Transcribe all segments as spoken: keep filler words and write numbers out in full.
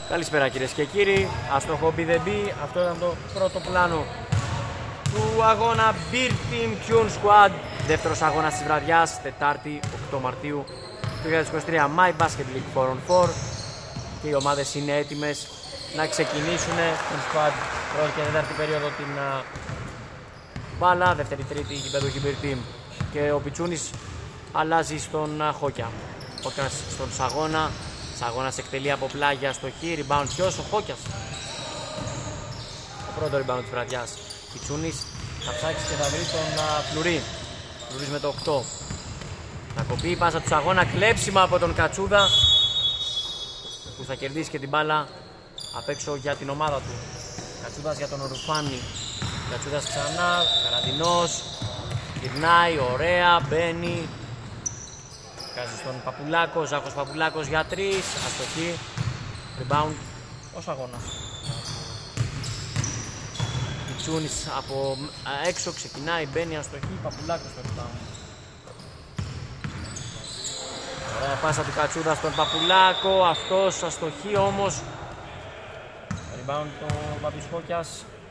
Καλησπέρα κυρίες και κύριοι, αστροχό μπι δεν μπι, αυτό ήταν το πρώτο πλάνο του αγώνα Beer Team Tune Squad, δεύτερος αγώνας της βραδιάς, Τετάρτη οκτώ Μαρτίου του δύο χιλιάδες είκοσι τρία, My Basket League φορ ον φορ, και οι ομάδες είναι έτοιμες να ξεκινήσουν τον Squad πρώτη και τέταρτη περίοδο την uh, μπάλα, δεύτερη τρίτη γηπεδούχη Beer Team, και ο Πιτσούνης αλλάζει στον uh, Χόκια, Χόκιας στον Σαγώνα. Σαγώνας εκτελεί από πλάγια στο χ, rebound ποιος, ο Χόκιας. Το πρώτο rebound της βραδιάς. Πιτσούνης θα ψάξει και θα βρει τον uh, Φλουρί. Φλουρίς με το οκτώ. Θα κοπεί η πάσα του Σαγώνα, κλέψιμα από τον Κατσούδα, που θα κερδίσει και την μπάλα απ' έξω για την ομάδα του. Κατσούδας για τον Ρουφάνη. Κατσούδας ξανά, Καραντινός, γυρνάει, ωραία, μπαίνει. Κάζει στον Παπουλάκο, Ζάχος Παπουλάκος για τρεις, αστοχή, rebound, ο Σαγώνας. Πιτσούνης από έξω ξεκινάει, μπαίνει, αστοχή, Παπουλάκος στο rebound. Ωραία πάσα του Κατσούδα στον Παπουλάκο, αυτός αστοχή όμως. Rebound το Παπισχόκιας.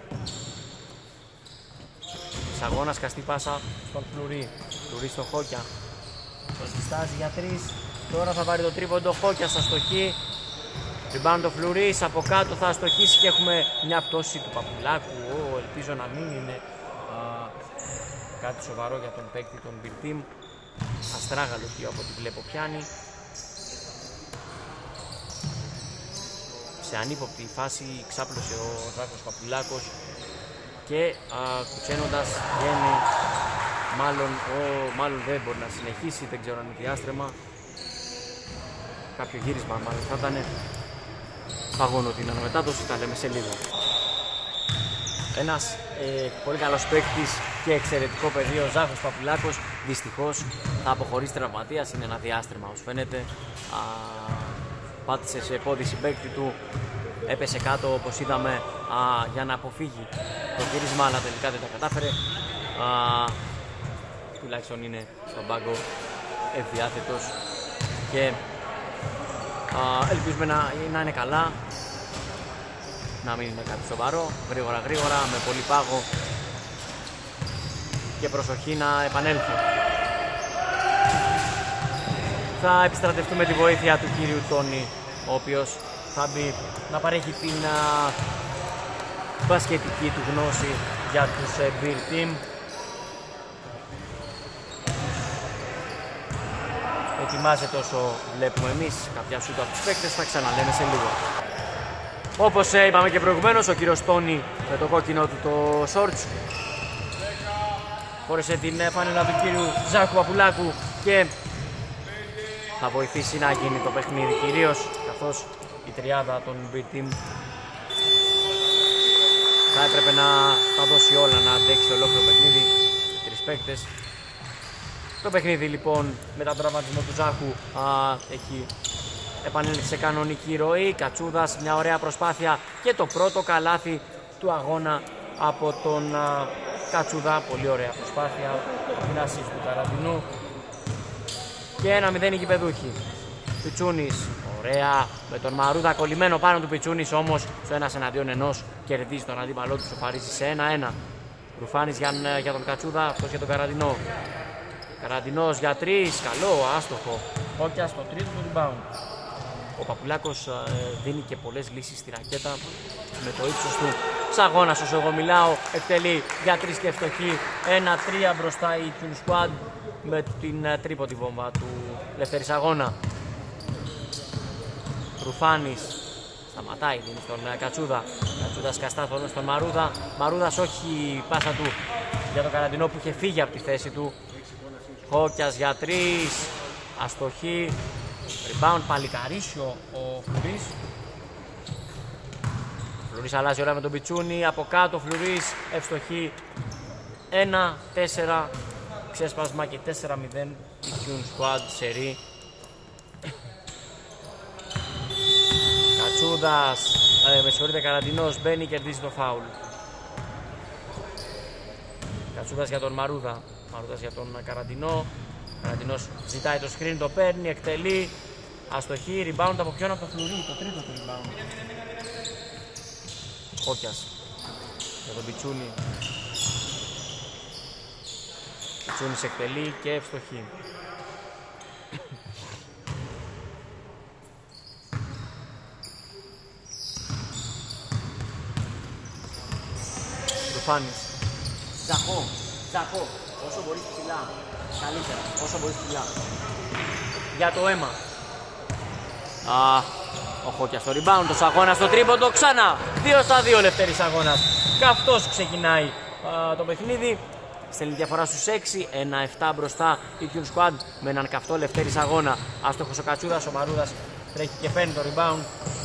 Σαγώνας, καστή πάσα στον Φλουρί, Φλουρί στο Χόκια. Το συστάζει για τρεις, τώρα θα πάρει το τρίποντο, Χόκιας αστοχή. Rebound το Φλουρής, από κάτω θα αστοχίσει και έχουμε μια πτώση του Παπουλάκου. Ω, ελπίζω να μην είναι α, κάτι σοβαρό για τον παίκτη των Beer Team. Αστράγαλο εκεί από ό,τι βλέπω πιάνει. Σε ανύποπτη φάση ξάπλωσε ο Ζάκος Παπουλάκος και α, κουτσένοντας βγαίνει. Μάλλον, ο, μάλλον δεν μπορεί να συνεχίσει, δεν ξέρω αν είναι διάστρεμα. Κάποιο γύρισμα μάλλον θα ήταν. Παγώνω την αναμετάδοση, τα λέμε σε λίγο. Ένας ε, πολύ καλός παίκτης και εξαιρετικό παιδί, ο Ζάχος Παπουλάκος, δυστυχώς θα αποχωρήσει τραυματίας, είναι ένα διάστρεμα ως φαίνεται. Α, πάτησε σε πόδι συμπαίκτη του, έπεσε κάτω όπως είδαμε α, για να αποφύγει το γύρισμα, αλλά τελικά δεν τα κατάφερε. Α, τουλάχιστον είναι στον πάγκο ευδιάθετος και α, ελπίζουμε να, να είναι καλά, να μην είναι κάτι σοβαρό. Γρήγορα γρήγορα, με πολύ πάγο και προσοχή να επανέλθει. Θα επιστρατευτούμε τη βοήθεια του κύριου Τόνι, ο οποίος θα μπει να παρέχει την α, μπασκετική του γνώση για τους ε, Beer Team. Ετοιμάζεται όσο βλέπουμε εμείς κάποια σούτα από τους παίκτες, θα ξαναλέμε σε λίγο. Όπως ε, είπαμε και προηγουμένως, ο κύριος Τόνι με το κόκκινο του το shorts φόρεσε την φανέλα του κύριου Ζάχου Παπουλάκου και θα βοηθήσει να γίνει το παιχνίδι, κυρίως καθώς η τριάδα των Beer Team θα έπρεπε να τα δώσει όλα, να αντέξει ολόκληρο παιχνίδι, τρεις παίκτες. Το παιχνίδι λοιπόν με τον τραυματισμό του Ζάχου α, έχει επανέλθει σε κανονική ροή. Κατσούδας, μια ωραία προσπάθεια και το πρώτο καλάθι του αγώνα από τον α, Κατσούδα. Πολύ ωραία προσπάθεια, την ασίστ του Καραντινού. Και ένα μηδέν οι γηπεδούχοι. Πιτσούνης, ωραία, με τον Μαρούδα κολλημένο πάνω του. Πιτσούνης όμως στο ένας εναντίον ενός κερδίζει τον αντίπαλό του, σοφαρίζει σε ένα ένα. Ρουφάνης για, για τον Κατσούδα, αυτός για τον Καραντινό. Καραντινός για τρεις, καλό, άστοχο. Χόκια στο τρίτο του rebound. Ο Παπουλάκος ε, δίνει και πολλές λύσεις στη ρακέτα με το ύψος του. Σαγώνας όσο εγώ μιλάω, εκτελεί για τρεις και ευστοχή. ένα τρία μπροστά η Tune Squad με την ε, τρίποντη βόμβα του Λευτέρη Σαγώνα. Ρουφάνης σταματάει, δίνει στον ε, Κατσούδα. Κατσούδας καστά στον Μαρούδα. Μαρούδας όχι, η πάσα του για τον Καραντινό που είχε φύγει από τη θέση του. Χόκιας για τρεις, αστοχή, rebound, παλικαρίσιο ο Φλουρής. Φλουρής αλλάζει ωραία με τον Πιτσούνη, από κάτω Φλουρής, ευστοχή, ένα τέσσερα, ξέσπασμα και τέσσερα μηδέν η Tune Squad σερί. Κατσούδας, ε, με συγχωρείτε, Καραντινός μπαίνει, κερδίζει το φάουλ. Κατσούδας για τον Μαρούδα. Μαρούδας για τον Καραντινό. Καραντινός ζητάει το screen, το παίρνει, εκτελεί. αστοχή, rebound από ποιον? Από το Φλουρί, το τρίτο του rebound. Χόκιας για τον Πιτσούνι. Πιτσούνις εκτελεί και ευστοχή. Ρουφάνης. Ζαχό, Ζαχό, όσο μπορείς ψηλά. Καλύτερα, όσο μπορείς ψηλά. Για το αίμα. Α, ο Χόκιας στο rebound, το Σαγώνα στο τρίποντο, ξανά. δύο στα δύο Λευτέρης Αγώνας. Καυτός ξεκινάει α, το παιχνίδι. Στέλνει διαφορά στους έξι, ένα επτά μπροστά η Q Squad με έναν καυτό Λευτέρης Αγώνα. Άστοχος ο Κατσούδας, ο Μαρούδας τρέχει και παίρνει το rebound.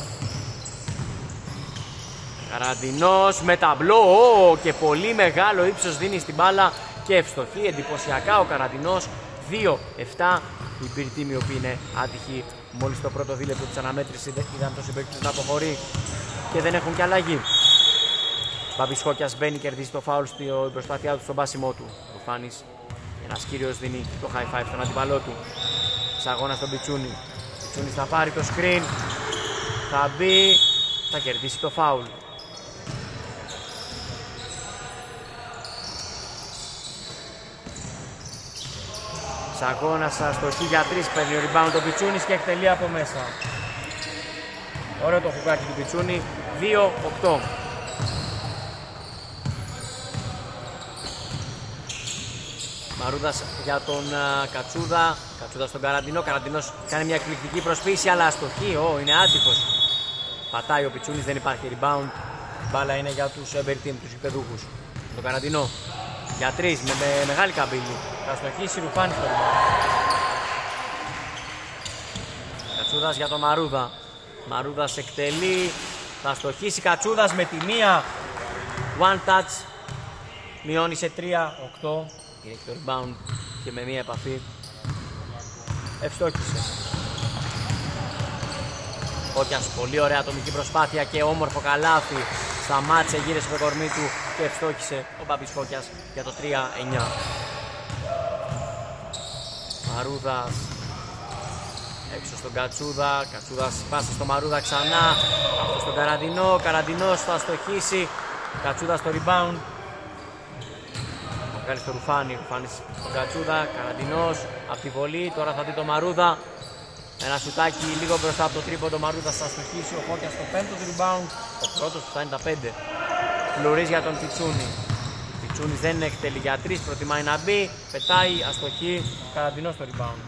Καραντινός με ταμπλό, oh, και πολύ μεγάλο ύψος δίνει στην μπάλα και ευστοχή, εντυπωσιακά ο Καραντινός. Δύο επτά, οι Beer Team οι οποίοι είναι άτυχοι μόλις το πρώτο δίλεπτο της αναμέτρησης είδαν το συμπαίκτης να αποχωρεί και δεν έχουν και αλλαγή. Μπάμπης Χόκιας μπαίνει, κερδίζει το φάουλ στην προσπάθειά του, στον πάσιμό του. Ρουφάνης, ένας κύριος δίνει το high five στον αντιπαλό του. Σαγώνα στον Πιτσούνι. Πιτσούνις θα πάρει το screen, θα μπει, θα κερδίσει το φάουλ. Σαγώνας αστοχή για τρεις, παίρνει ο rebound το Πιτσούνις και εκτελεί από μέσα. Ωραίο το χουκάκι του Πιτσούνι, δύο οκτώ. Μαρούδας για τον uh, Κατσούδα, Κατσούδα στον Καραντινό, Καραντινός κάνει μια εκπληκτική προσποίηση αλλά αστοχή, oh, είναι άτυχος. Πατάει ο Πιτσούνις, δεν υπάρχει rebound, μπάλα είναι για τους Ember Team, τους υπεδούχους. Τον Καραντινό, για τρεις, με, με μεγάλη καμπύλη, θα αστοχίσει Ρουφάνης στο rebound. Κατσούδας για τον Μαρούδα, Μαρούδας εκτελεί, θα αστοχίσει Κατσούδας με τη μία, one touch, μειώνει σε τρία οκτώ. Έχει το rebound και με μία επαφή ευστόχησε. Χόκιας, πολύ ωραία ατομική προσπάθεια και όμορφο καλάθι. Σταμάτησε, γύρισε το κορμί του και ευστόχησε ο Μπάμπης Χόκιας για το τρία εννιά. Μαρούδας έξω στον Κατσούδα, Κατσούδας πάσα στο Μαρούδα ξανά, αυτό στον Καραντινό, Καραντινός θα αστοχίσει, Κατσούδα στο rebound. Βγάλει στο Ρουφάνι, Ρουφάνης στον Κατσούδα, Καραντινός από τη βολή, τώρα θα δει το Μαρούδα. Ένα σουτάκι λίγο μπροστά από το τρίποντο, Μαρούδας θα στοχίσει, ο Χόκιας στο πέμπτο του rebound, ο πρώτος που φτάνει τα πέντε. Φλουρίζει για τον Πιτσούνι. Πιτσούνις δεν εκτελεί για τρεις, προτιμάει να μπει, πετάει, αστοχή, Καραντινός στο rebound.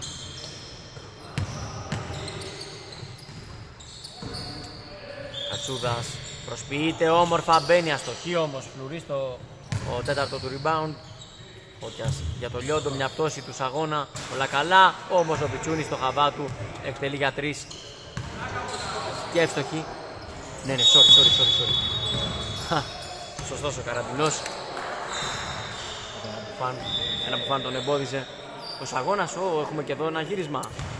Κατσούδας προσποιείται όμορφα, μπαίνει αστοχή όμως, Φλουρί στο ο τέταρτο του rebound. Χόκιας για το Λιόντο, μια πτώση του Σαγώνα, όλα καλά, όμως ο Πιτσούνης στο χαβά του εκτελεί για τρεις και εύστοχη. Ναι, ναι, sorry, sorry, sorry, sorry. Σωστός ο Καραντινός. Ένα που φαν τον εμπόδιζε. Ο Σαγώνας, ό, έχουμε και εδώ ένα γύρισμα.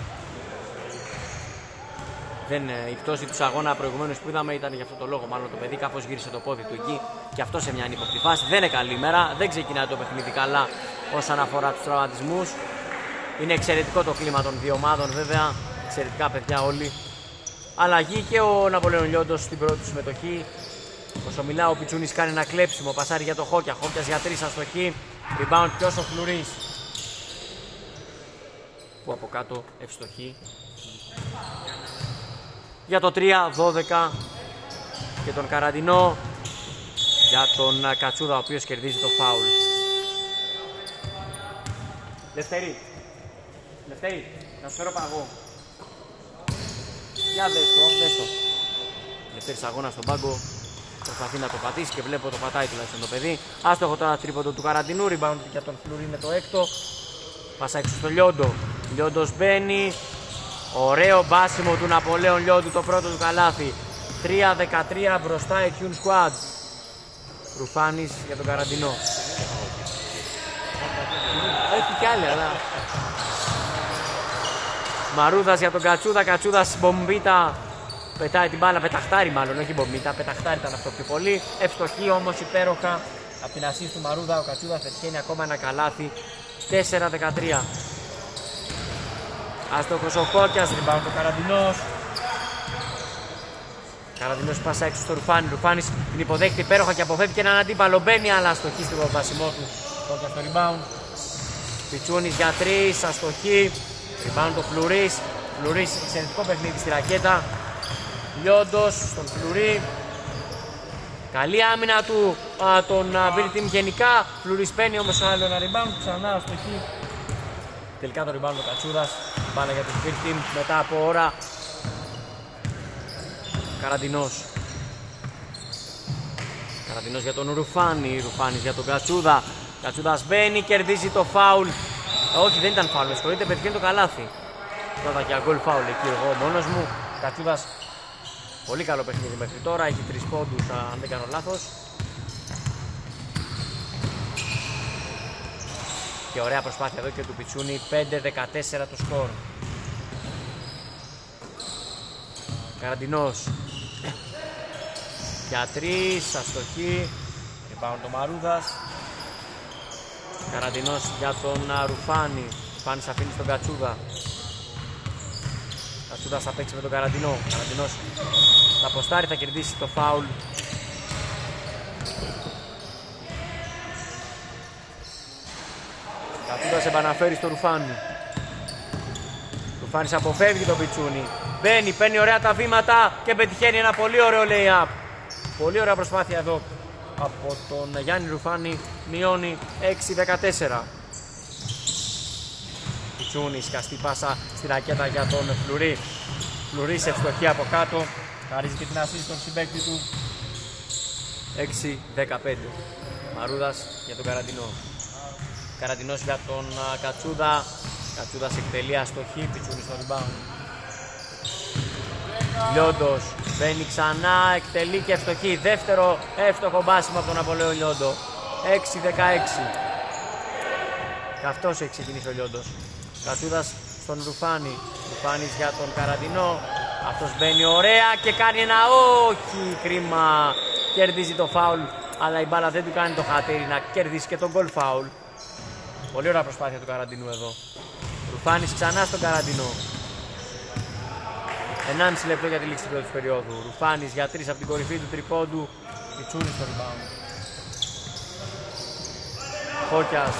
Δεν, η πτώση του Σαγώνα προηγουμένως που είδαμε ήταν για αυτό το λόγο. Μάλλον το παιδί κάπως γύρισε το πόδι του εκεί και αυτό σε μια ανύποπτη φάση. Δεν είναι καλή μέρα, δεν ξεκινάει το παιχνίδι καλά όσον αφορά τους τραυματισμούς. Είναι εξαιρετικό το κλίμα των δύο ομάδων βέβαια. Εξαιρετικά παιδιά όλοι. Αλλαγή και ο Ναπολέον Λιόντος στην πρώτη του συμμετοχή. Όσο μιλάω, ο Πιτσούνης κάνει ένα κλέψιμο. Πασάρι για το Χόκια. Χόκιας για τρεις αστοχή. Rebound και όσο Φλουρής. Που από κάτω ευστοχή. Για το τρία δώδεκα και τον Καραντινό για τον Κατσούδα ο οποίος κερδίζει το φάουλ. Λευτέρη, Λευτέρη, να σου φέρω παγώ. Για δες το, δες το. Λευτέρης αγώνα στον πάγκο, προσπαθεί να το πατήσει και βλέπω το πατάει τουλάχιστον το παιδί. Άστοχο τώρα τρίποντο του Καραντινού, rebound για τον Φλουρί είναι το έκτο. Πάσα έξω στο Λιόντο, Λιόντος μπαίνει. Ωραίο μπάσιμο του Ναπολέον Λιόντου, το πρώτο του καλάθι. τρία δεκατρία μπροστά η Q Squad. Ρουφάνης για τον Καραντινό. Έχει κι άλλη, αλλά... Μαρούδας για τον Κατσούδα, Κατσούδας μπομπίτα. Πετάει την μπάλα, πεταχτάρι μάλλον, όχι μπομπίτα, πεταχτάρι ήταν αυτό πιο πολύ. Ευστοχή όμως υπέροχα. Από την ασίστ του Μαρούδα ο Κατσούδας πετυχαίνει ακόμα ένα καλάθι. τέσσερα δεκατρία. Άστοχος ο Χόκιας, rebound ο Καραντινός. Καραντινός πάσα έξω στο Ρουφάνι. Ρουφάνης την υποδέχεται υπέροχα και αποφεύγει και έναν αντίπαλο. Μπαίνει, αλλά αστοχή στο βάσιμό του. Χόκιας στο rebound. Πιτσούνης για τρεις, αστοχή. Rebound ο Φλουρής. Φλουρής, εξαιρετικό παιχνίδι στη ρακέτα. Λιόντος στον Φλουρί. Καλή άμυνα του α, τον Bill Team γενικά. Φλουρής παίρνει όμως άλλο ένα rebound. Ξανά αστοχή. Τελικά το rebound ο Κατσούδας. Μπάλα για τον Bill Team μετά από ώρα. Καραντινός. Καραντινός για τον Ρουφάνη. Ρουφάνης για τον Κατσούδα. Κατσούδας μπαίνει, κερδίζει το φάουλ. Όχι, δεν ήταν φάουλ, με συγχωρείτε, πετυχαίνει το καλάθι. Πρώτα για γκολ φάουλ εκεί εγώ μόνος μου. Κατσούδας, πολύ καλό παιχνίδι μέχρι τώρα. Έχει τρεις πόντους, αν δεν κάνω λάθος. Και ωραία προσπάθεια εδώ και του Πιτσούνι. πέντε δεκατέσσερα το σκορ. Καραντινός. Για τρεις, αστοχή. Rebound το Μαρούδας. Καραντινός για τον Ρουφάνη. Ρουφάνης αφήνει στον Κατσούδα. Κατσούδας θα παίξει με τον Καραντινό. Καραντινός θα αποστάρει, θα κερδίσει το φάουλ. Κατσούδας επαναφέρει στο Ρουφάνη. Ρουφάνης αποφεύγει τον Πιτσούνι. Μπαίνει, παίρνει ωραία τα βήματα και πετυχαίνει ένα πολύ ωραίο lay-up. Πολύ ωραία προσπάθεια εδώ από τον Γιάννη Ρουφάνη. Μειώνει έξι δεκατέσσερα. Πιτσούνης, καστή πάσα στη ρακέτα για τον Φλουρί. Φλουρί σε ευστοχή από κάτω. Χαρίζει και την ασίστ στον συμπαίκτη του. έξι δεκαπέντε. Μαρούδας για τον Καραντινό. Καραντινός για τον Κατσούδα. Κατσούδας εκτελεί αστοχή. Πιτσούνης στο rebound. Λιόντος μπαίνει ξανά, εκτελεί και ευστοχή. Δεύτερο εύστοχο μπάσιμο από τον Απολέο Λιόντο. έξι δεκαέξι. Καυτός έχει ξεκινήσει ο Λιόντος. Κατσούδας στον Ρουφάνη. Ρουφάνης για τον Καραντινό. Αυτός μπαίνει ωραία και κάνει ένα όχι, κρίμα. Κερδίζει το φάουλ, αλλά η μπάλα δεν του κάνει το χατήρι να κερδίσει και τον γκολ φάουλ. Πολύ ωραία προσπάθεια του Καραντινού εδώ. Ρουφάνης ξανά στον Καραντινό. ενάμιση λεπτό για τη λήξη της πρώτης περίοδου. Ρουφάνης για τρεις από την κορυφή του τριπόντου. Πιτσούνης στο rebound. Χόκιας.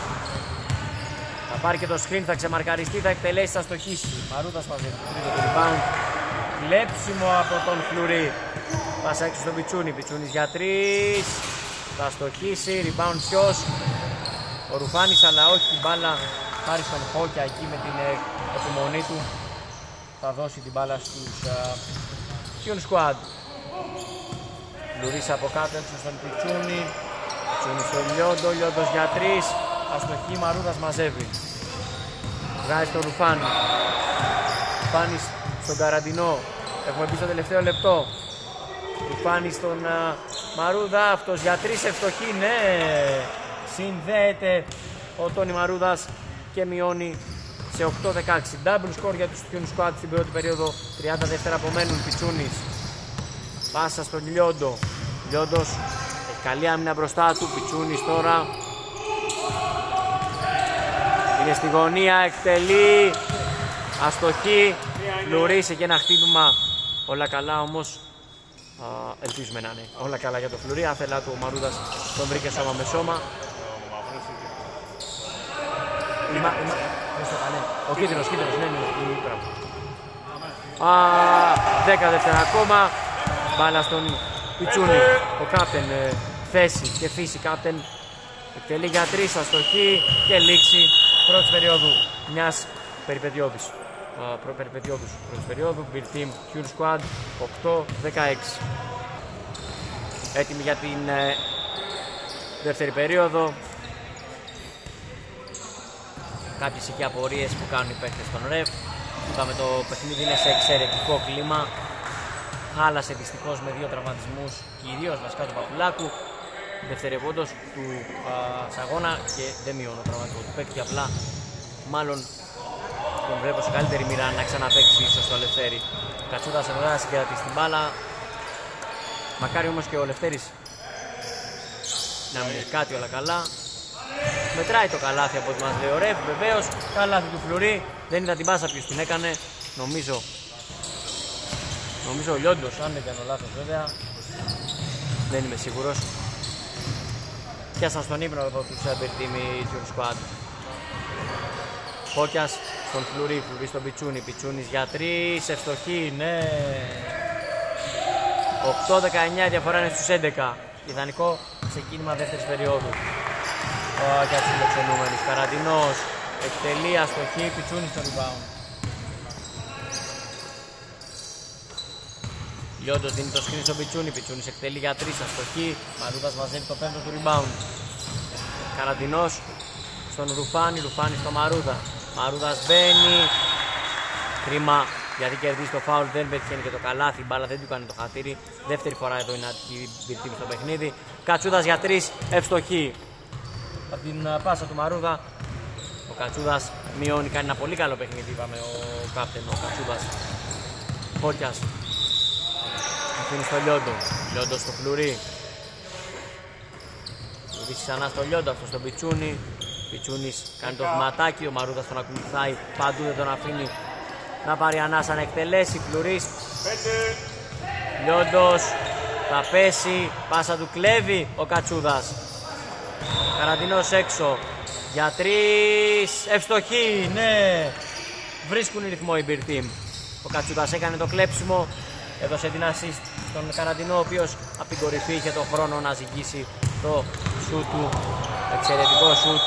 Θα πάρει και το screen, θα ξεμαρκαριστεί, θα εκτελέσει, θα στοχίσει. Μαρούδας μαζεύει το τρίτο του rebound. Κλέψιμο από τον Φλουρί. Πάσα έξω στον Πιτσούνι. Πιτσούνης για τρεις. Θα στοχίσει. Rebound ποιος? Ο Ρουφάνης, αλλά όχι η μπάλα. Χάρη στον Χόκια εκεί με την επιμονή του. Θα δώσει την μπάλα στους Fuel Squad. Φλουρής από κάτω έξω στον Πιτσούνι. Πιτσούνι στο Λιόντο. Λιόντος για τρεις. Αστοχή, Μαρούδας μαζεύει. Βγάζει τον Ρουφάνη. Ρουφάνης στον Καραντινό. Έχουμε μπει στο τελευταίο λεπτό. Ρουφάνης στον uh, Μαρούδα. Αυτός για τρεις, ευστοχή, ναι. Συνδέεται ο Τόνι Μαρούδας και μειώνει σε οκτώ δεκαέξι. Double score για τους Fuel Squad στην πρώτη περίοδο. τριάντα δεύτερα απομένουν. Πιτσούνης. Πάσα στον Λιόντο. Λιόντος έχει καλή άμυνα μπροστά του. Πιτσούνης τώρα. Είναι στη γωνία, εκτελεί. Αστοχή. Φλουρί και ένα χτύπημα. Όλα καλά όμως. Α, ελπίζουμε να είναι όλα καλά για το Φλουρί. Άθελά του ο Μαρούδας τον βρήκε σώμα με σώμα. Είμα, είμα, ο κίτρινος, κίτρινος, ναι, ναι, ναι, Α, δέκα δεύτερα ακόμα. Μπάλα στον Πιτσούνι. Ο κάπτεν, ε, θέση και φύση κάπτεν. Εκτελεί για τρεις, αστοχή και λήξη πρώτης περίοδου μιας περιπετειώδης. Uh, προ, περιπετειώδους πρώτης περίοδου. Bill Team Fuel Squad οκτώ δεκαέξι. Έτοιμοι για την ε, δεύτερη περίοδο. Κάποιες εκεί απορίες που κάνουν οι παίκτες των ρεφ. Είπαμε το παιχνίδι είναι σε εξαιρετικό κλίμα. Χάλασε δυστυχώς με δύο τραυματισμούς, κυρίως βασικά του Παπουλάκου. Δευτερευόντως του α, Σαγώνα και δεν μειώνω το τραυματισμό του παίκτη. Απλά μάλλον τον βλέπω σε καλύτερη μοίρα να ξαναπαίξει ίσως το Λευτέρη. Κατσούδας εδώ να συγκρατήσει την μπάλα. Μακάρι όμως και ο Λευτέρης να μην έχει κάτι όλα καλά. μετράει το καλάθι από ό,τι μας λέει ο ρεφ, βεβαίως. Καλάθι του Φλουρί, δεν είδα την πάσα ποιος την έκανε, νομίζω. Νομίζω ο Λιόντος, αν δεν κάνω λάθος βέβαια. Δεν είμαι σίγουρος. Πιάσαν στον ύπνο εδώ τους Ember Team η Tour Squad. Φώκιας στον Φλουρί, Φλουρί στον Πιτσούνι, Πιτσούνις για τρεις, ευστοχή, ναι. οκτώ δεκαεννιά, διαφορά είναι στους έντεκα. Ιδανικό ξεκίνημα δεύτερης περίοδου. Φώκιας φιλοξενούμενος, Καραντινός, εκτελεί, αστοχή, Πιτσούνις στο rebound. Λιόντος δίνει το screen στον Πιτσούνι, Πιτσούνις εκτελεί για τρεις, αστοχή, Μαρούδας μαζεύει το πέμπτο του rebound. Καραντινός στον Ρουφάνη, Ρουφάνη στο Μαρούδα. Μαρούδας μπαίνει. Κρίμα γιατί κερδίζει το φάουλ, δεν πετυχαίνει και το καλάθι. Η μπάλα δεν του κάνει το χατήρι. Δεύτερη φορά εδώ είναι η Μπιρτίμ στο παιχνίδι. Κατσούδας για τρεις, ευστοχή. Από την πάσα του Μαρούδα ο Κατσούδας μειώνει, κάνει ένα πολύ καλό παιχνίδι. Είπαμε ο κάπτεν, ο Κατσούδας. Φώκιας αφήνει στο Λιόντο. Λιόντο στο Φλουρί. Φλουρί ξανά στο Λιόντο, αυτό στο Πιτσούνι. Πιτσούνις κάνει το βηματάκι, ο Μαρούδας τον ακολουθάει παντού, δεν τον αφήνει να πάρει ανάσα να εκτελέσει. Φλουρής, Λιόντος θα πέσει, πάσα του κλέβει ο Κατσούδας. Καραντινός έξω για τρεις, ευστοχή, ναι. Βρίσκουν ρυθμό οι Beer Team. Ο Κατσούδας έκανε το κλέψιμο, έδωσε την assist στον Καραντινό, ο οποίος από την κορυφή είχε τον χρόνο να ζυγίσει το σουτ του. Εξαιρετικό σουτ.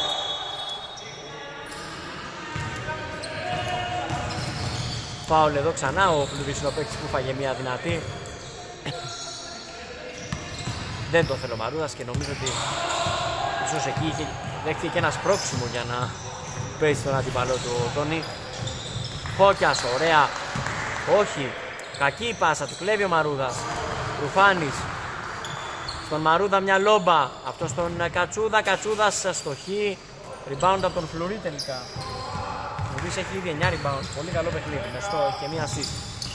Φάουλ εδώ ξανά, ο Φλουρής είναι ο παίκτης που φάγε μια δυνατή. Δεν το θέλω ο Μαρούδας και νομίζω ότι ίσως εκεί είχε δέχτηκε και ένα σπρώξιμο για να παίζει τον αντίπαλό του ο Τόνι. Φώκιας, ωραία. Όχι, κακή η πάσα, του κλέβει ο Μαρούδας. Ρουφάνης στον Μαρούδα, μια λόμπα. Αυτό στον Κατσούδα, Κατσούδας στοχή. Rebound από τον Φλουρί τελικά. Ο Φλουρής έχει ήδη εννιά rebound, πολύ καλό παιχνίδι, μεστό, έχει και μία assist.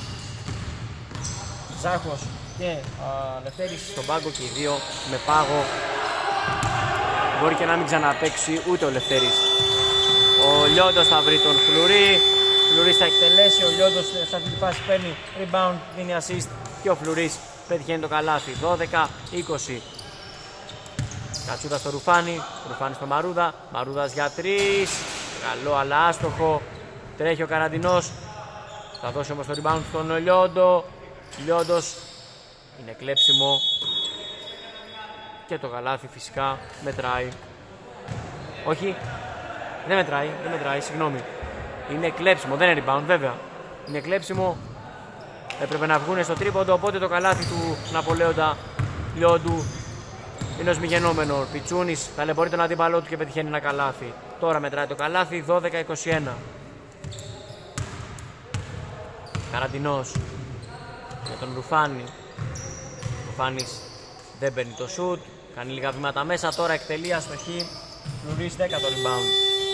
Ζάχος και α, Λευτέρης στον πάγκο και οι δύο με πάγο. Μπορεί και να μην ξαναπαίξει ούτε ο Λευτέρης. Ο Λιόντος θα βρει τον Φλουρί. Φλουρής θα εκτελέσει, ο Λιόντος σε αυτή τη φάση παίρνει rebound, δίνει assist και ο Φλουρής πετυχαίνει το καλάθι. Δώδεκα είκοσι. Κατσούδα στο Ρουφάνι, Ρουφάνι στο Μαρούδα, Μαρούδας για τρεις. Καλό αλλά άστοχο. Τρέχει ο Καραντινός. Θα δώσει όμως το rebound στον Λιόντο. Λιόντος είναι κλέψιμο. Και το καλάθι φυσικά μετράει. Όχι, δεν μετράει, δεν μετράει, συγγνώμη. Είναι κλέψιμο, δεν είναι rebound βέβαια. Είναι κλέψιμο. Έπρεπε να βγουν στο τρίποντο, οπότε το καλάθι του Ναπολέοντα Λιόντου είναι ως μη γενόμενο. Πιτσούνης ταλαιπωρεί τον αντίπαλό του και πετυχαίνει ένα καλάθι. Τώρα μετράει το καλάθι, δώδεκα είκοσι ένα. Καραντινός για τον Ρουφάνη. Ρουφάνης δεν παίρνει το σουτ, κάνει λίγα βήματα μέσα, τώρα εκτελεί αστοχή. Φλουρής δέκα το rebound.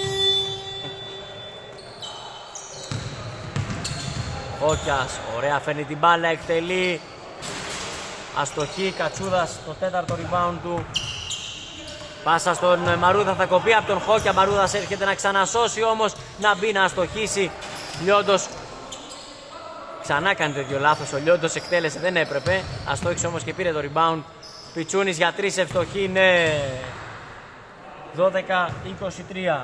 Φώκιας, ωραία, φέρνει την μπάλα, εκτελεί. Αστοχή, Κατσούδας το τέταρτο rebound του. Πάσα στον Μαρούδα, θα κοπεί από τον Χόκια. Μαρούδας έρχεται να ξανασώσει όμως, να μπει να αστοχήσει. Λιόντος ξανά κάνει τέτοιο λάθος. Ο Λιόντος εκτέλεσε, δεν έπρεπε. Αστόχησε όμως και πήρε το rebound. Πιτσούνης για τρεις, ευστοχή, ναι. δώδεκα είκοσι τρία.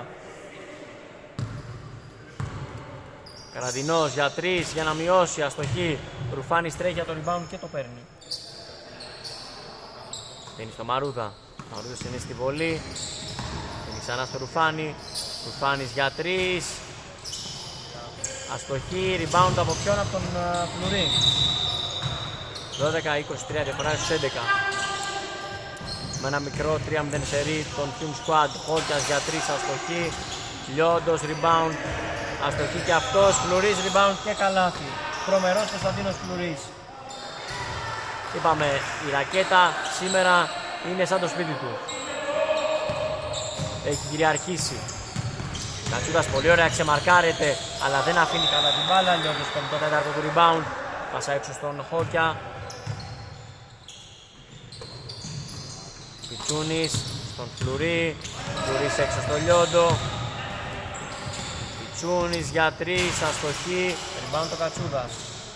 Καραντινός για τρεις για να μειώσει, αστοχή. Ρουφάνης τρέχει για το rebound και το παίρνει. Δίνει στο Μαρούδα. Μαρούδας είναι στη βολή. Δίνει ξανά στο Ρουφάνη. Ρουφάνης για τρεις. Αστοχή, rebound από ποιον? Από τον uh, Φλουρί. δώδεκα είκοσι τρία, διαφορά στους έντεκα. Με ένα μικρό τρία μηδέν σερί τον Team Squad. Χόκιας για τρεις, αστοχή. Λιόντος, rebound. Αστοχή και αυτός. Φλουρής, rebound και καλάθι. Τρομερός Κωνσταντίνος Φλουρής. Είπαμε, η ρακέτα σήμερα είναι σαν το σπίτι του. Έχει κυριαρχήσει. Κατσούδας πολύ ωραία, ξεμαρκάρεται, αλλά δεν αφήνει καλά την μπάλα. Λιόντος παίρνει το τέταρτο του rebound. Πάσα έξω στον Χόκια. Πιτσούνης στον Φλουρί. Φλουρής έξω στο Λιόντο. Πιτσούνης για τρεις, αστοχή. Rebound το Κατσούδας.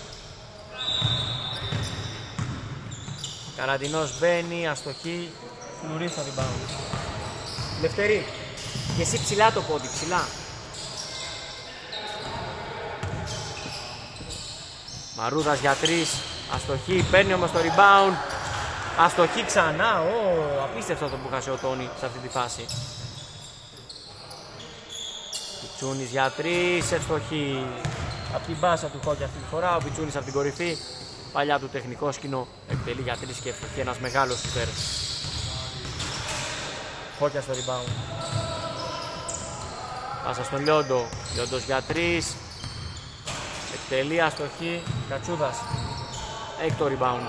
Καραντινός μπαίνει, αστοχή. Φλουρής στο rebound. Λευτερή. Και εσύ ψηλά το πόδι, ψηλά. Μαρούδας για τρεις, αστοχή, παίρνει όμως το rebound. Αστοχή ξανά, ω, απίστευτο το που χάσε ο Τόνι σε αυτή τη φάση. Πιτσούνης για τρεις, ευστοχή. Απ' την μπάσα του Χόκια αυτή τη φορά, ο Πιτσούνης από την κορυφή. Παλιά του τεχνικό σκηνό, εκτελεί για τρεις και ευστοχή, ένας μεγάλος σουτέρ. Χόκια στο rebound. Πάσα στον Λιόντο, Λιόντος για τρεις. Εκτελεί, αστοχή, Κατσούδας. Έχει το rebound.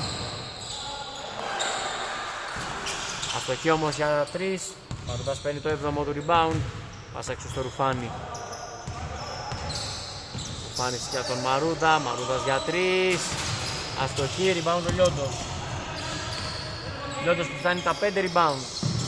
Αστοχή όμως για τρεις. Μαρούδας παίρνει το έβδομο του rebound. Πάσα έξω στο Ρουφάνι. Ρουφάνης για τον Μαρούδα. Μαρούδας για τρεις. Αστοχή, rebound ο Λιόντος. Λιόντος που φτάνει τα πέντε rebound.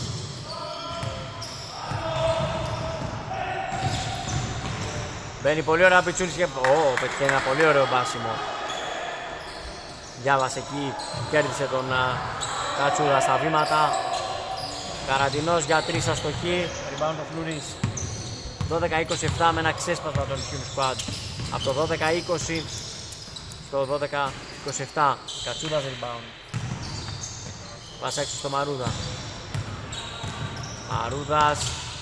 Μπαίνει πολύ ωραία Πιτσούνης και... Ω, πετυχαίνει ένα πολύ ωραίο μπάσιμο. Διάβασε εκεί, κέρδισε τον Κατσούδα στα βήματα. Καραντινός για τρεις, αστοχή. Rebound ο Φλουρής. δώδεκα είκοσι επτά με ένα ξέσπασμα των Team Squad. Από το δώδεκα είκοσι στο δώδεκα είκοσι επτά. Κατσούδας rebound. Πάσα έξω στο Μαρούδα. Μαρούδας.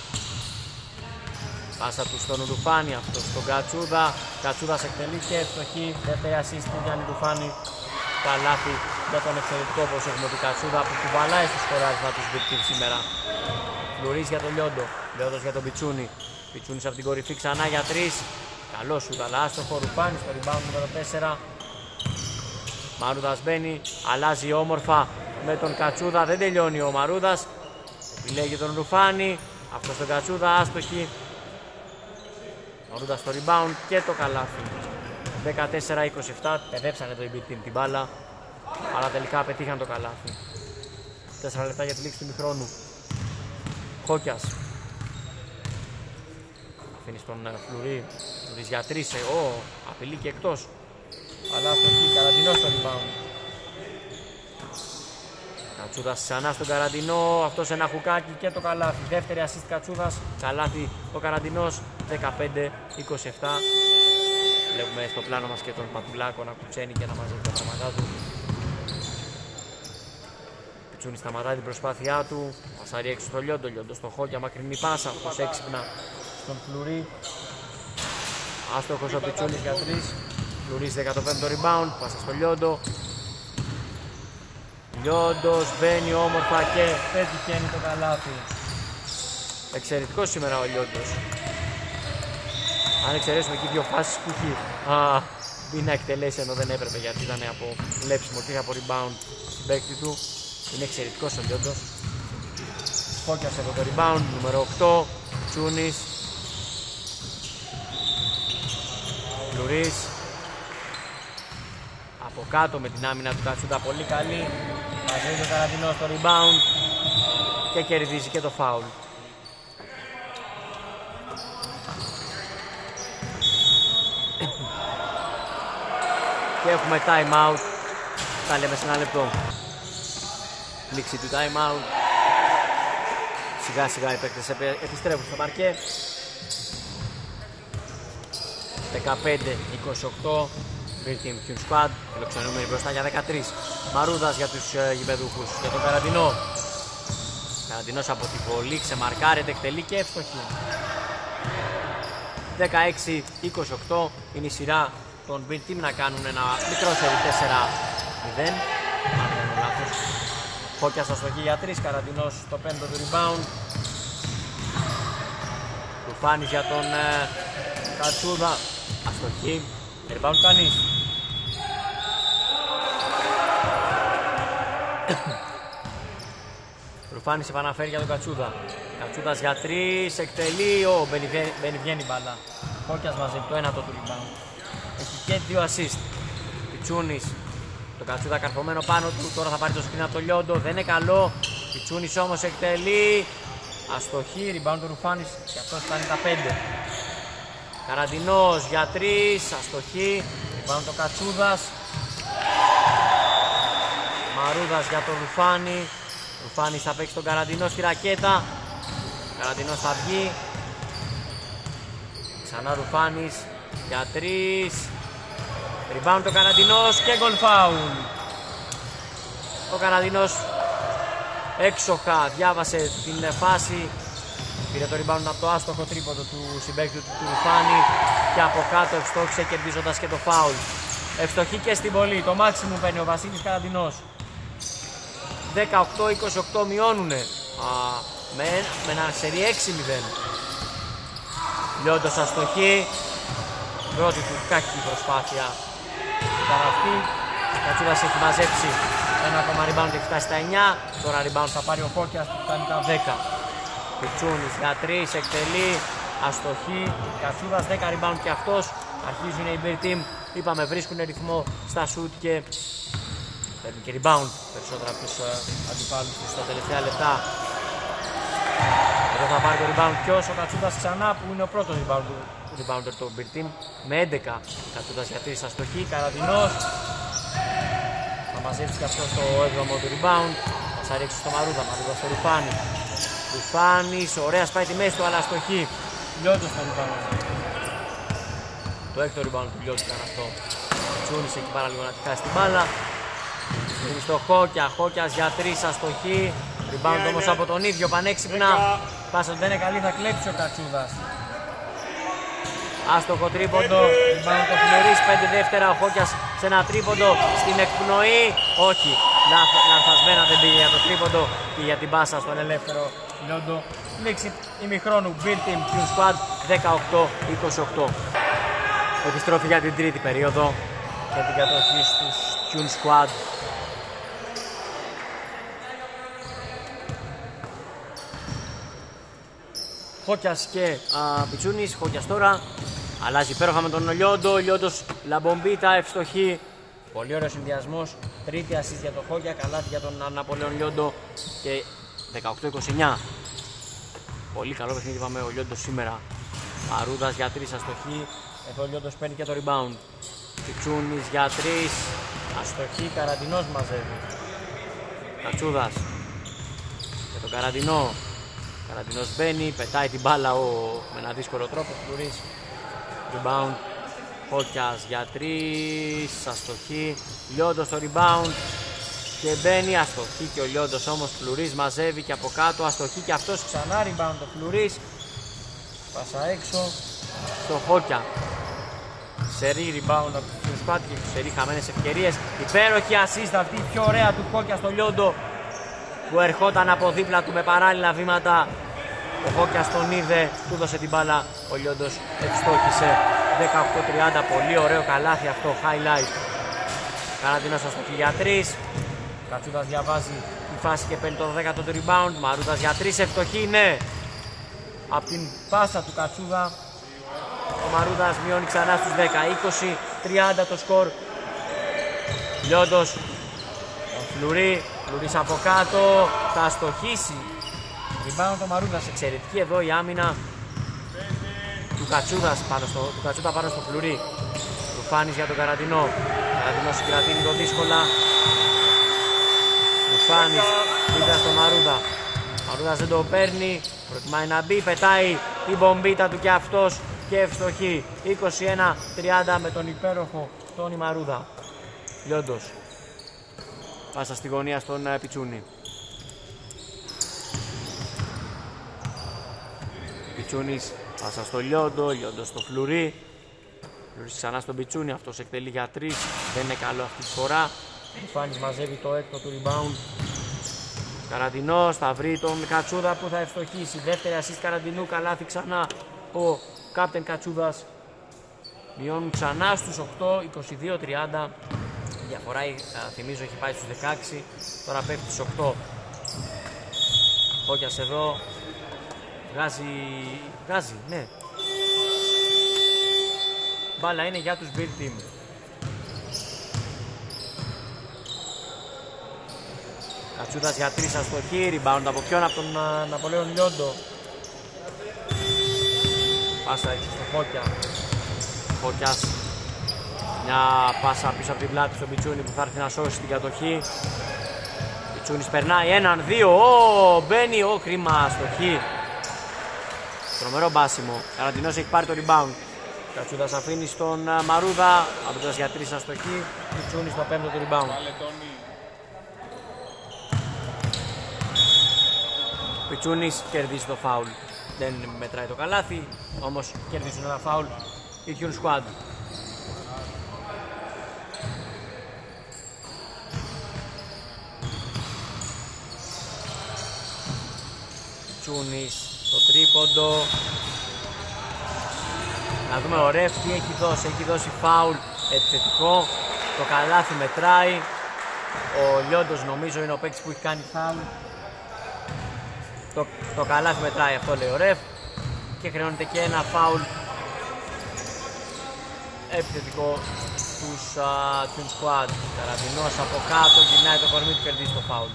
Πάσα του στον Ρουφάνι, αυτό στον Κατσούδα. Κατσούδας εκτελεί και ευστοχή. Δεύτερη assist του Γιάννη Ρουφάνι. Καλάθι για τον εξαιρετικό, όπως έχουμε του Κατσούδα, που κουβαλάει στους χωράρισμα του Σμπιρτίβ σήμερα. Φλουρής για τον Λιόντο. Λιόντος για τον Πιτσούνη. Πιτσούνης από την κορυφή ξανά για τρεις. Καλό σου, αλλά άστοχο. Ρουφάνι στο rebound νούμερο τέσσερα. Μαρούδας μπαίνει, αλλάζει όμορφα με τον Κατσούδα. Δεν τελειώνει ο Μαρούδας. Επιλέγει τον Ρουφάνι. Αυτό στον Κατσούδα, άστοχη. Μαρούδας στο rebound και το καλάθι. δεκατέσσερα είκοσι επτά, παιδέψανε το Ιμπιτ την μπάλα, αλλά τελικά πετύχαν το καλάθι. τέσσερα λεπτά για τη λήξη του ημιχρόνου. Χόκιας. Αφήνει στον Φλουρί. Φλουρής για τρεις, ο, απειλεί και εκτός. Αλλά αυτό εκεί, Καραντινός στο rebound. Κατσούδας ξανά στον Καραντινό, αυτός ένα χουκάκι και το καλάθι. Δεύτερη assist Κατσούδας, καλάθι το Καραντινός, δεκαπέντε είκοσι επτά. Βλέπουμε στο πλάνο μας και τον Πατουλάκο να κουτσένει και να μαζεύει τα πράγματά του. Πιτσούνη σταματάει την προσπάθειά του. Πασάρει έξω στο Λιόντο, Λιόντο στο Χόκια, μακρινή πάσα. Αυτός έξυπνα στον Φλουρί. Άστοχος ο Πιτσούνης για τρεις. Φλουρής δεκαπέντε rebound, πάσα στο Λιόντο. Λιόντος μπαίνει όμορφα και πετυχαίνει το καλάθι. Εξαιρετικός σήμερα ο Λιόντος. Αν εξαιρέσουμε εκεί δύο φάσεις που έχει α, μπει να εκτελέσει ενώ δεν έπρεπε, γιατί ήταν από λέψιμο και από rebound στην παίκτη του. Είναι εξαιρετικός ο Λιόντος. Φόκιασε από το rebound, νούμερο οκτώ. Τσούνης. Φλουρής. Από κάτω με την άμυνα του Κατσούδα, πολύ καλή. Μαζεύει το Καραντινό στο rebound και κερδίζει και το foul. Και έχουμε time out. Τα λέμε σε ένα λεπτό. Λήξη του time out. Σιγά σιγά οι παίκτες επιστρέφουν στο παρκέ. δεκαπέντε είκοσι οκτώ. Dream Team Squad. Φιλοξενούμενοι μπροστά για δεκατρείς. Μαρούδας για τους uh, γηπεδούχους. Για τον Καραντινό. Καραντινός από την βολή ξεμαρκάρεται, εκτελεί και εύστοχη. δεκαέξι είκοσι οκτώ είναι η σειρά των Dream Team να κάνουν ένα μικρό σερί τέσσερα μηδέν. Αν δεν είναι λάθος. Χόκιας αστοχή για τρεις. Καραντινός στο πέμπτο του rebound. Ρουφάνης για τον uh, Κατσούδα. Αστοχή. Rebound κανείς. Ρουφάνης επαναφέρει για τον Κατσούδα. Κατσούδας για τρεις, εκτελεί, ο, μπαίνει βγαίνει μπάλα. Χόκιας μαζεύει το ένατο του rebound. Έχει και δύο assist. Πιτσούνης, το Κατσούδα καρφωμένο πάνω του, τώρα θα πάρει το screen από το Λιόντο, δεν είναι καλό. Πιτσούνης όμως εκτελεί. αστοχή, rebound του Ρουφάνης και αυτός φτάνει τα πέντε. Καραντινός για τρεις, αστοχή, rebound το Κατσούδας. Μαρούδας για τον Ρουφάνη. Ρουφάνης θα παίξει τον Καραντινό στη ρακέτα. Καραντινός θα βγει. Ξανά Ρουφάνης για τρεις. Rebound το Καραντινός και γκολ φάουλ. Ο Καραντινός έξοχα διάβασε την φάση. Πήρε το rebound από το άστοχο τρίποντο του συμπαίκτου του, του Ρουφάνη και από κάτω ευστόχησε κερδίζοντας και το φάουλ. Ευστοχή και στην βολή. Το maximum παίρνει ο Βασίλης Καραντινός. δεκαοκτώ είκοσι οκτώ μειώνουνε Α, με, με ένα σερί έξι μηδέν. Λιόντος αστοχή. Πρώτη του κακή προσπάθεια ήταν αυτή. Κατσούδας έχει μαζέψει ένα ακόμα rebound και έχει φτάσει στα εννιά. Τώρα rebound θα πάρει ο Κόκκιας που φτάνει τα δέκα. Πιτσούνης για τρεις, εκτελεί, αστοχή. Κατσούδας δέκα rebound και αυτός. Αρχίζουν οι Bear Team, είπαμε βρίσκουν ρυθμό στα shoot και παίρνουν και rebound περισσότερα από τους uh, αντιπάλους τους στα τελευταία λεπτά. Εδώ θα πάρει το rebound ποιος, ο Κατσούδας ξανά που είναι ο πρώτος rebound, rebounder του Bear Team με έντεκα. Κατσούδας για τρεις, αστοχή, Καραντινός. Θα μαζέψει και αυτό στο έβδομο του rebound. Θα σαρίξει στο Μαρούδα, Μαρούδα στο Ρουφάνη. Ρουφάνης, ωραία σπάει τη μέση του αλλά αστοχή. Λιόντος στο rebound. Το έκτο rebound του Λιόντος ήταν αυτό. Τσούνης εκεί πάρα λίγο να τη χάσει την μπάλα. Είναι στο Χόκια, Χόκιας για τρεις, αστοχή. Rebound όμως από τον ίδιο, πανέξυπνα. Πάσα δεν είναι καλή, θα κλέψει ο Κατσούδας. Άστοχο τρίποντο, rebound το Φλουρής, πέντε δεύτερα. Ο Χόκιας σε ένα τρίποντο στην εκπνοή. Όχι, λανθασμένα δεν πήγε για το τρίποντο και για την πάσα στον ελεύθερο Λιόντο. Λήξη ημιχρόνου Bear Team Pure Squad δεκαοκτώ είκοσι οκτώ. Επιστροφή για την τρίτη περίοδο και την κατοχή στους Pure Squad. Χόκιας και α, Πιτσούνης, Χόκιας τώρα. Αλλάζει υπέροχα με τον Λιόντο. Λιόντος λαμπομπίτα, ευστοχή. Πολύ ωραίος συνδυασμός. Τρίτη assist για τον Χόκια, καλάθι για τον Ναπολέον Λιόντο και δεκαοκτώ είκοσι εννιά. Πολύ καλό παιχνίδι είπαμε ο Λιόντος σήμερα. Μαρούδας για τρεις, αστοχή. Εδώ ο Λιόντος παίρνει και το rebound. Πιτσούνης για τρεις, αστοχή. Καραντινός μαζεύει. Κατσούδας για τον Καραντινό. Καραντινός μπαίνει, πετάει την μπάλα ο, με ένα δύσκολο τρόπο. Φλουρής, rebound. Χόκιας για τρεις, αστοχή. Λιόντος στο rebound και μπαίνει, αστοχή και ο Λιόντος όμως. Φλουρής μαζεύει και από κάτω, αστοχή και αυτός ξανά rebound το Φλουρής. Πάσα έξω στο Χόκια. Σερί rebound από το Squad και σερί χαμένες ευκαιρίες. Υπέροχη assist αυτή, η πιο ωραία του Χόκια στο Λιόντο που ερχόταν από δίπλα του με παράλληλα βήματα. Ο Χόκιας τον είδε, του δώσε την μπάλα, ο Λιόντος ευστόχησε. Δεκαοκτώ τριάντα, πολύ ωραίο καλάθι αυτό, highlight. Καραντινός αστοχή για τρεις. Κατσούδας διαβάζει τη φάση και παίρνει το δέκατο του rebound. Μαρούδας για τρεις, ευστοχή, ναι. Από την πάσα του Κατσούδα ο Μαρούδας μειώνει ξανά στους δέκα. είκοσι τριάντα το σκορ. Λιόντος, ο Φλουρί, Φλουρής από κάτω, θα αστοχίσει. Rebound το Μαρούδας, εξαιρετική εδώ η άμυνα του Κατσούδας πάνω στο, του Κατσούδα πάνω στο Φλουρί. Ρουφάνης για τον Καραντινό. Καραντινός συγκρατεί λίγο δύσκολα. Ρουφάνης δίπλα στο Μαρούδα. Μαρούδας δεν το παίρνει, προτιμάει να μπει, πετάει την μπομπίτα του και αυτός και ευστοχή. είκοσι ένα τριάντα με τον υπέροχο Τόνι Μαρούδα. Λιόντος. Πάσα στη γωνία στον Πιτσούνη. Πιτσούνης, πάσα στο Λιόντο, Λιόντο στο Φλουρί. Φλουρί ξανά στον Πιτσούνη, αυτός εκτελεί για τρεις. Δεν είναι καλό αυτή τη φορά. Ρουφάνης μαζεύει το έκτο του rebound. Καραντινός θα βρει τον Κατσούδα που θα ευστοχίσει. Δεύτερη assist Καραντινού, καλάθι ξανά ο Κάπτεν Κατσούδας. Μειώνουν ξανά στους οκτώ, είκοσι δύο τριάντα. Η διαφορά, θυμίζω, έχει πάει στους δεκαέξι. Τώρα πέφτει στους οκτώ. Χόκιας εδώ. Βγάζει, βγάζει, ναι. Μπάλα είναι για τους Bear Team. Κατσούδας για τρεις αστοχή, rebound από ποιον, από τον uh, Ναπολέον Λιόντο. Πάσα έτσι στο Φώκια. Φώκιας. Μια πάσα πίσω από την πλάτη στον Πιτσούνι που θα έρθει να σώσει την κατοχή. Πιτσούνις περνάει έναν, δύο, ω, μπαίνει, ω, κρίμα, αστοχή. Τρομερό μπάσιμο. Καραντινός έχει πάρει το rebound. Κατσούδας αφήνει στον uh, Μαρούδα. Απαντάς για τρεις αστοχή. Πιτσούνις στο πέμπτο του rebound. Πιτσούνις κερδίζει το φάουλ. Δεν μετράει το καλάθι, όμως κερδίζουν ένα φάουλ η Hyun Squad. Πιτσούνις στο τρίποντο. Να δούμε ο ρεφ τι έχει δώσει. Έχει δώσει φάουλ επιθετικό. Το καλάθι μετράει. Ο Λιόντος νομίζω είναι ο παίκτης που έχει κάνει φάουλ. Το, το καλάθι μετράει, αυτό λέει ο ρεφ. Και χρειώνεται και ένα φάουλ επιθετικό στους Hyun Squad. Καραντινός από κάτω, γυρνάει το κορμί του, κερδίζει το φάουλ.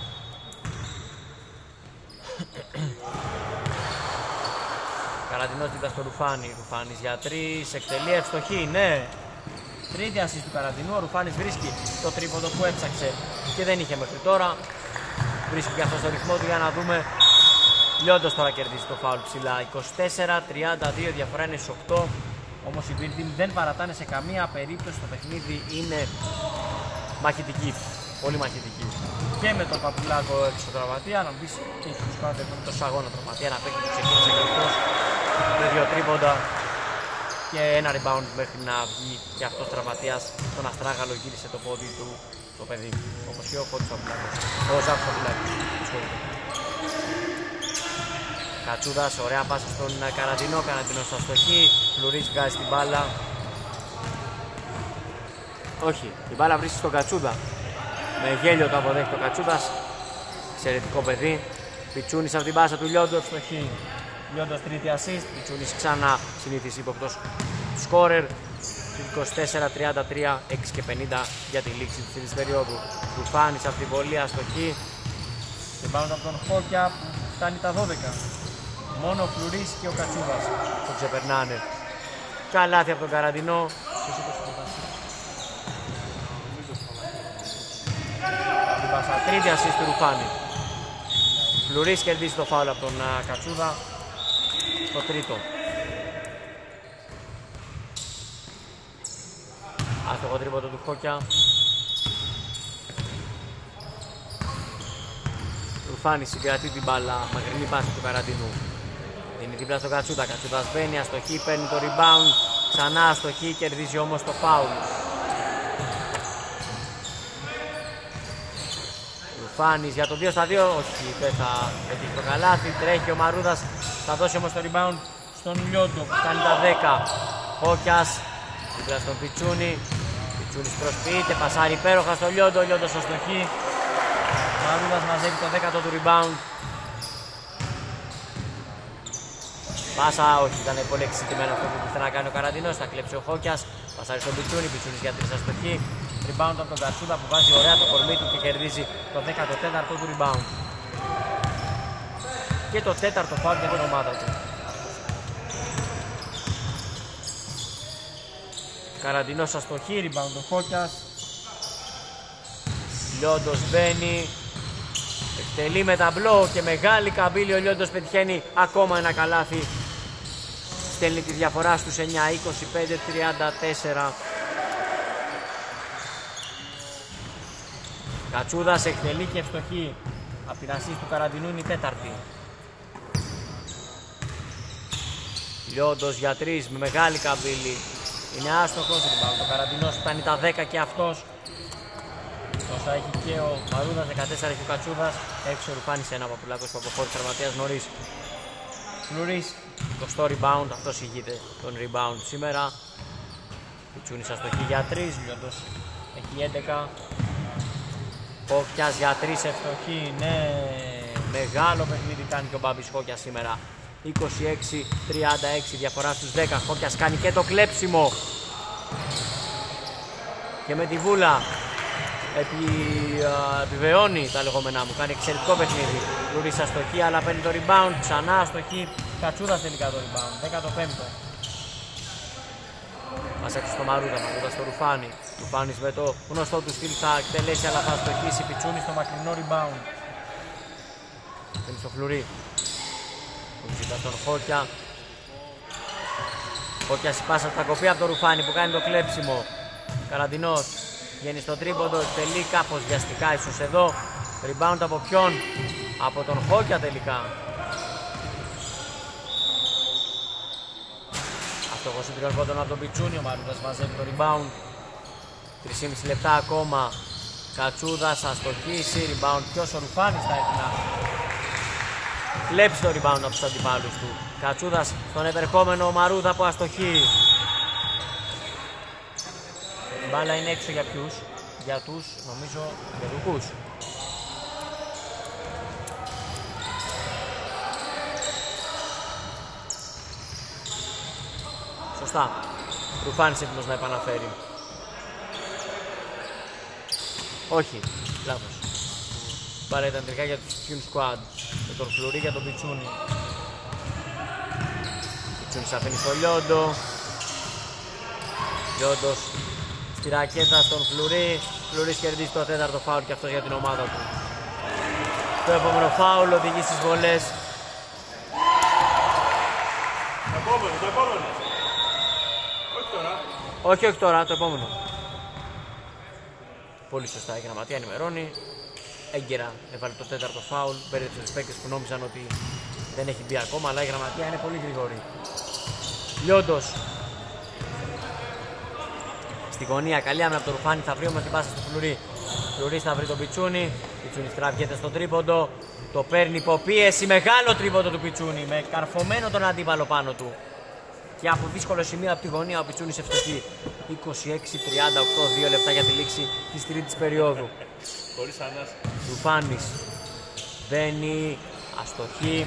Καραντινός δίπλα στο Ρουφάνι. Ρουφάνης για τρεις, εκτελεί ευστοχή, ναι. Τρίτη ασίστ του Καραντινού, ο Ρουφάνης βρίσκει το τρίποντο που έψαξε και δεν είχε μέχρι τώρα. Βρίσκει και αυτό στο ρυθμό του, για να δούμε. Λιόντος τώρα κερδίζει το φάουλ ψηλά. είκοσι τέσσερα τριάντα δύο, διαφορά είναι στις οκτώ. Όμως οι Virgin δεν παρατάνε σε καμία περίπτωση. Το παιχνίδι είναι μαχητική. Πολύ μαχητική. Και με τον Παπουλάκο έξω στο τραυματία. Να μπει και οι Hyun Squad με το σαγόνα τραυματία. Να παίξει, ξεκίνησε γραφτός με δύο τρίποντα και ένα rebound μέχρι να βγει και αυτός τραυματίας. Τον αστράγαλο γύρισε το πόδι του το παιδί. Όπως και ο Κώδης Παπουλάκος. Ο Ζάπος Παπουλάκος. Κατσούδας, ωραία πάσα στον Καραντινό, Καραντινός στα στοχή, Φλουρής βγάζει την μπάλα. Όχι, η μπάλα βρίσκει στον Κατσούδα. Με γέλιο το αποδέχει ο Κατσούδας. Εξαιρετικό παιδί. Πιτσούνης από την πάσα του Λιόντο, στοχή. Λιόντος τρίτη assist, Πιτσούνης ξανά συνήθις ύποπτος σκόρερ. είκοσι τέσσερα τριάντα τρία, έξι και πενήντα για τη λήξη της τρίτης περίοδου. Ρουφάνης από την πολύ αστοχή. Και πάνω από τον Φώκια που φτάνει τα δώδεκα. Μόνο ο Φλουρής και ο Κατσούδας το ξεπερνάνε. Καλάθι από τον Καραντινό. Την πάσα τρίτη ασίστ του Ρουφάνη. Φλουρής κερδίζει το φάουλ από τον uh, Κατσούδα. Το τρίτο. Άστοχο τρίποντο του Χόκια. Ρουφάνης συγκρατεί την μπάλα, μακρινή πάση του Καραντινού. Δίνει δίπλα στο Κατσούδα, Κατσούδας μπαίνει, αστοχή, παίρνει το rebound. Ξανά αστοχή, κερδίζει όμως το φάουλ. Ρουφάνης για το δύο στα δύο, όχι, δεν θα πετύχει το καλάθι. Τρέχει ο Μαρούδας, θα δώσει όμως το rebound στον Λιόντο που κάνει τα δέκα. Χόκιας, δίπλα στον Πιτσούνι. Πιτσούνις προσποιείται, πασάρει υπέροχα στο Λιόντο, Λιόντος αστοχή. Μαρούδας μαζεύει το δέκατο του rebound. Πάσα, όχι, ήταν πολύ εξητημένο αυτό που ήθελε να κάνει ο Καραντινός. Θα κλέψει ο Χόκιας, πασάρει στον Πιτσούνι, Πιτσούνις για τρεις αστοχή. Rebound από τον Κατσούδα που βάζει ωραία το κορμί του και κερδίζει το δέκατο τέταρτο του rebound. Και το τέταρτο φάουλ για την ομάδα του. Καραντινός αστοχή, rebound ο Χόκιας. Λιόντος μπαίνει, εκτελεί με ταμπλό και μεγάλη καμπύλη. Ο Λιόντος πετυχαίνει ακόμα ένα καλάθι. Στέλνει τη διαφορά στους εννιά, είκοσι πέντε τριάντα τέσσερα. Κατσούδας εκτελεί και ευστοχή. Από την ασίστ του Καραντινού είναι η τέταρτη. Λιόντος για τρεις με μεγάλη καμπύλη. Είναι άστοχος, το Καραντινός φτάνει τα δέκα και αυτός. Τόσα έχει και ο Μαρούδας, δεκατέσσερα έχει ο Κατσούδας. Έξω ο Ρουφάνης, ένα Παπουλάκος που αποχώρησε τραυματίας νωρίς. Φλουρής, εικοστό rebound, αυτός ηγείται τον rebound σήμερα. Πιτσούνης αστοχή για τρεις, Λιόντος έχει έντεκα. Χόκιας για τρεις ευστοχή, ναι, μεγάλο παιχνίδι κάνει και ο Μπάμπης Χόκιας σήμερα. είκοσι έξι τριάντα έξι, διαφορά στους δέκα. Χόκιας κάνει και το κλέψιμο. Και με τη βούλα επι, α, επιβεβαιώνει τα λεγόμενά μου. Κάνει εξαιρετικό παιχνίδι. Φλουρής αστοχή, αλλά παίρνει το rebound. Ξανά αστοχή. Κατσούδας τελικά το rebound. δέκατο πέμπτο. Μας έξω στο Μαρούδα, Μαρούδα στο Ρουφάνι. Ρουφάνης με το γνωστό του στυλ θα εκτελέσει, αλλά θα αστοχίσει. Πιτσούνι στο μακρινό rebound. Παίρνει στο Φλουρί. Ζητά τον Χόκια. Χόκια η πάσα θα κοπεί από το Ρουφάνι που κάνει το κλέψιμο. Καραντινός βγαίνει στο τρίποντο, τελεί κάπως βιαστικά ίσως εδώ. Rebound από ποιον? Από τον Χόκια τελικά. Αυτός ο τριών πόντων από τον Πιτσούνι, ο Μαρούδας μαζεύει το rebound. τρία και μισό λεπτά ακόμα. Κατσούδας θα αστοχίσει, rebound ποιος? Ο Ρουφάνης θα έρθει να κλέψει το rebound από τους αντιπάλους του. Κατσούδας στον επερχόμενο Μαρούδα που αστοχεί. Η μπάλα είναι έξω για ποιους? Για τους, νομίζω, γερουκούς. Σωστά. Ρουφάνης έτοιμος να επαναφέρει. Όχι, λάθος. Μπάλα ήταν τελικά για τους Fuel Squad. Με τον Φλουρί για τον Πιτσούνι. Πιτσούνις αφήνει στο Λιόντο. Λιόντος στη ρακέτα στον Φλουρί. Φλουρής κερδίζει το τέταρτο φάουλ και αυτό για την ομάδα του. Το επόμενο φάουλ οδηγεί στις βολές. Το επόμενο, το επόμενο. Όχι τώρα. Όχι, όχι τώρα, το επόμενο. Πολύ σωστά η γραμματεία ενημερώνει. Έγκαιρα έβαλε το τέταρτο φάουλ. Μπέρδεψε τους παίκτες που νόμιζαν ότι δεν έχει μπει ακόμα, αλλά η γραμματεία είναι πολύ γρήγορη. Λιόντος στη γωνία, καλή άμυνα από το Ρουφάνι, θα βρει όμως την πάσα στο Φλουρί. Φλουρί θα βρει τον Πιτσούνι. Πιτσούνι τραβιέται στο τρίποντο. Το παίρνει υποπίεση. Μεγάλο τρίποντο του Πιτσούνι με καρφωμένο τον αντίπαλο πάνω του. Και από δύσκολο σημείο από τη γωνία ο Πιτσούνις ευστοχεί. είκοσι έξι τριάντα οκτώ, δύο λεπτά για τη λήξη της τρίτης περίοδου. Χωρίς ανάσα. Ρουφάνης μπαίνει, αστοχή.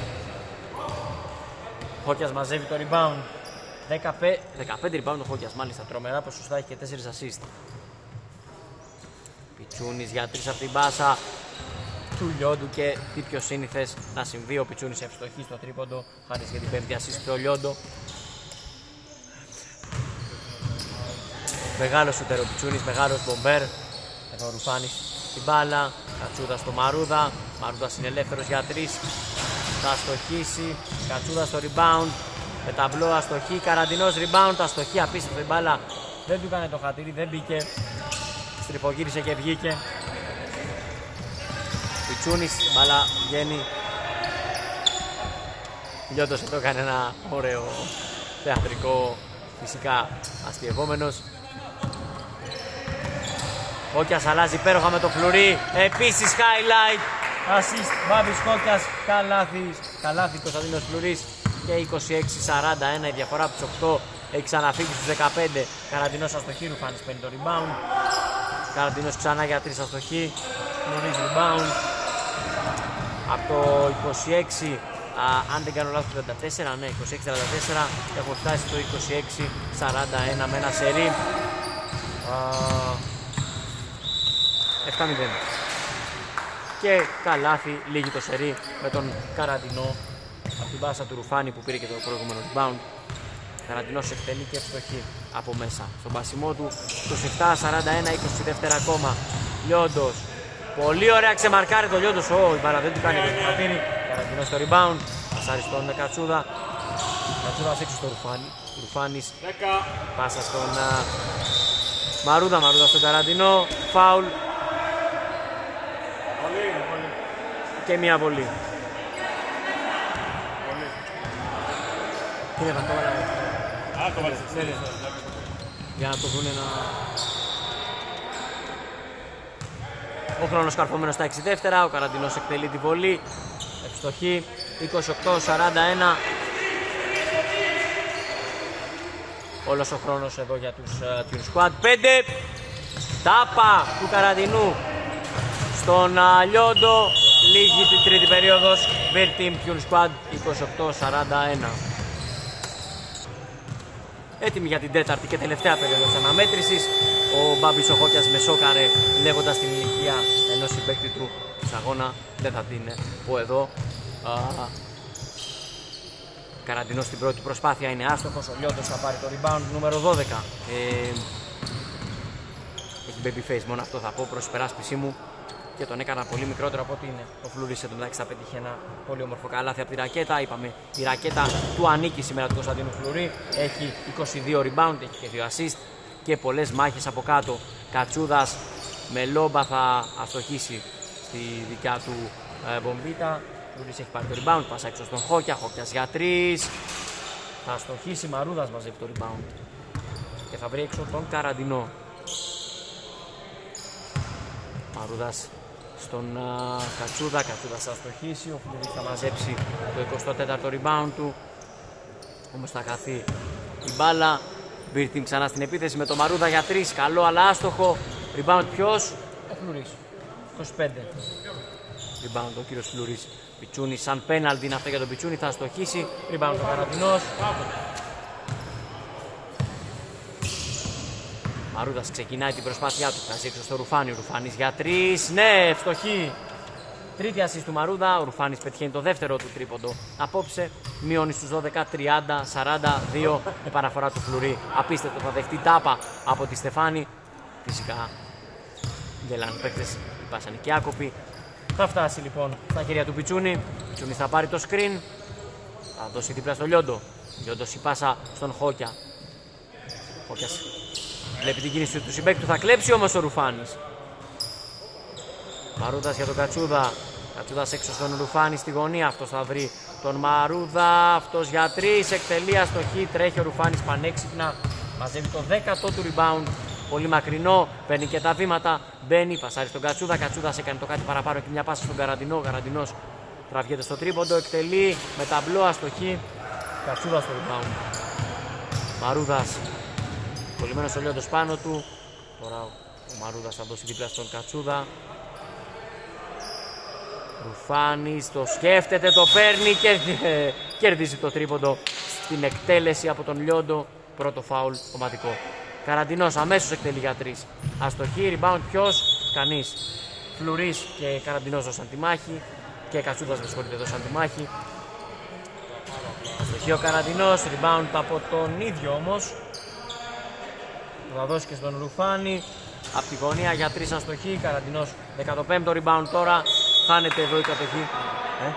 Χόκιας μαζεύει το rebound. δεκαπέντε rebound ο Χόκιας, μάλιστα τρομερά ποσοστά, έχει και τέσσερα assist. Πιτσούνης για τρεις από την μπάσα του Λιόντου και τι πιο σύνηθες να συμβεί. Ο Πιτσούνης ευστοχή στο τρίποντο, χάρη για την πέμπτη assist στο Λιόντο. Μεγάλος σούτερ ο Πιτσούνης, μεγάλος μπομπέρ. Εδώ ο Ρουφάνης την μπάλα, Κατσούδα στο Μαρούδα. Μαρούδας είναι ελεύθερος για τρεις. Θα αστοχίσει, Κατσούδα στο rebound. Με ταμπλό αστοχή, Καραντινός rebound, αστοχή απίστευτη μπάλα. Δεν του έκανε το χατήρι, δεν μπήκε. Στριφογύρισε και βγήκε. Πιτσούνης, μπάλα βγαίνει. Λιόντος εδώ έκανε ένα ωραίο θεατρικό, φυσικά αστειευόμενος. Χόκιας αλλάζει υπέροχα με το Φλουρί. Επίσης highlight. Assist Μπάμπης Χόκιας. Καλάθι. Καλάθι Κωνσταντίνος Φλουρής. Και είκοσι έξι σαράντα ένα η διαφορά από τους οκτώ. Έχει ξαναφύγει στους δεκαπέντε. Καραντινός αστοχή. Ρουφάνης παίρνει το rebound. Καραντινός ξανά για τρεις αστοχή. Φλουρής rebound. Από το είκοσι έξι. Α, αν δεν κάνω λάθος, τριάντα τέσσερα. Ναι, είκοσι έξι τριάντα τέσσερα. Έχω φτάσει στο είκοσι έξι σαράντα ένα με ένα σερί. επτά μηδέν. Και καλάθι, λύγει το σερί με τον Καραντινό από την πάσα του Ρουφάνη που πήρε και το προηγούμενο rebound. Καραντινός εκτελεί και ευστοχή από μέσα στον πασιμό του. είκοσι επτά σαράντα ένα, είκοσι δεύτερα ακόμα. Λιόντος, πολύ ωραία ξεμαρκάρει το Λιόντος. Ω, η μπάλα δεν του κάνει το χατήρι. Καραντινός στο rebound, πασάρει στον Κατσούδα. Κατσούδας έξω στο Ρουφάνη. Ρουφάνης, πάσα στον uh, Μαρούδα, Μαρούδα στον Καραντινό. Φάουλ. Και μία βολή. Τι είναι αυτό, Α, το βάλεις. Για να το δούνε να... Ο χρόνος καρφωμένος στα έξι δεύτερα, ο Καραντινός εκτελεί τη βολή. Ευστοχή, είκοσι οκτώ σαράντα ένα. Όλος ο χρόνος εδώ για τους uh, Fuel Squad. πέντε. Τάπα του Καραντινού στον uh, Λιόντο. Λίγη την τρίτη περίοδος. Bear Team Fuel Squad είκοσι οκτώ σαράντα ένα. έτοιμοι για την τέταρτη και τελευταία περίοδο της αναμέτρησης. Ο Μπάμπης ο Χόκιας με σόκαρε λέγοντας την ηλικία ενός συμπαίκτη του της αγώνα. Δεν θα την πω εδώ. Α, Καραντινός στην πρώτη προσπάθεια είναι άστοχος. Ο Λιόντος θα πάρει το rebound νούμερο δώδεκα. Ε, έχει baby face, μόνο αυτό θα πω προς υπεράσπιση μου. Και τον έκανα πολύ μικρότερο από ό,τι είναι. Ο Φλουρής εν τω μεταξύ θα πέτυχε ένα πολύ όμορφο καλάθι από τη ρακέτα. Είπαμε η ρακέτα του ανήκει σήμερα του Κωνσταντίνου Φλουρή. Έχει είκοσι δύο rebound, έχει και δύο assist και πολλές μάχες από κάτω. Κατσούδας με λόμπα θα αστοχίσει στη δικιά του ε, μπομπίτα. Φλουρής έχει πάρει το rebound, πάσα έξω στον Χόκια. Χόκιας για τρεις. Θα αστοχίσει, Μαρούδας μαζεύει το rebound και θα βρει έξω τον Καραντινό. Μαρούδας στον uh, Κατσούδα, Κατσούδας θα αστοχίσει, ο Φλουρής θα μαζέψει το εικοστό τέταρτο rebound του, όμως θα χαθεί η μπάλα. Beer Team ξανά στην επίθεση με το Μαρούδα για τρεις, καλό αλλά άστοχο. Rebound ποιος? Ο Φλουρής, είκοσι πέντε. Rebound ο κύριος Φλουρής. Πιτσούνι σαν πέναλτι είναι αυτό για τον Πιτσούνι, θα αστοχίσει. Rebound ο Καραντινός. Μαρούδας ξεκινάει την προσπάθειά του, θα έξω στο Ρουφάνι, ο Ρουφάνης για τρεις, ναι, ευστοχή. Τρίτη ασίστ του Μαρούδα, ο Ρουφάνης πετυχαίνει το δεύτερο του τρίποντο απόψε, μειώνει στους δώδεκα, τριάντα, σαράντα δύο, επαναφορά του Φλουρί, απίστευτο, θα δεχτεί τάπα από τη Στεφάνη, φυσικά γελάνε παίκτες, πάσανε και άκοποι. Θα φτάσει λοιπόν στα χέρια του Πιτσούνι, Πιτσούνις θα πάρει το screen, θα δώσει δίπλα στο Λιόντο, Λιόντος η πάσα στον Χόκια. Χόκιας βλέπει την κίνηση του συμπαίκτη του, θα κλέψει όμως ο Ρουφάνης. Μαρούδας για τον Κατσούδα. Κατσούδας έξω στον Ρουφάνη στη γωνία. Αυτός θα βρει τον Μαρούδα. Αυτός για τρεις. Εκτελεί αστοχή. Τρέχει ο Ρουφάνης πανέξυπνα. Μαζεύει το δέκατο του rebound. Πολύ μακρινό. Παίρνει και τα βήματα. Μπαίνει. Πασάρει στον Κατσούδα. Κατσούδας έκανε το κάτι παραπάνω και μια πάσα στον Καραντινό. Καραντινός τραβιέται στο τρίποντο. Εκτελεί με ταμπλό αστοχή. Κατσούδας στο rebound. Μαρούδας. Κολλημένος ο Λιόντος πάνω του. Τώρα ο Μαρούδας θα δώσει δίπλα στον Κατσούδα. Ρουφάνης το σκέφτεται, το παίρνει και κερδίζει το τρίποντο στην εκτέλεση από τον Λιόντο. Πρώτο φάουλ ομαδικό. Καραντινός αμέσως εκτελεί για τρεις. Αστοχή, rebound ποιος? Κανείς. Φλουρής και Καραντινός δώσαν τη μάχη. Και Κατσούδας με συγχωρείτε δώσαν τη μάχη. Αστοχή ο Καραντινός, rebound από τον ίδιο όμως. Θα δώσει και στον Ρουφάνη. Από τη γωνία για τρεις αστοχή. Καραντινός δεκαπέμπτο rebound τώρα. Χάνεται εδώ η κατοχή. Ε?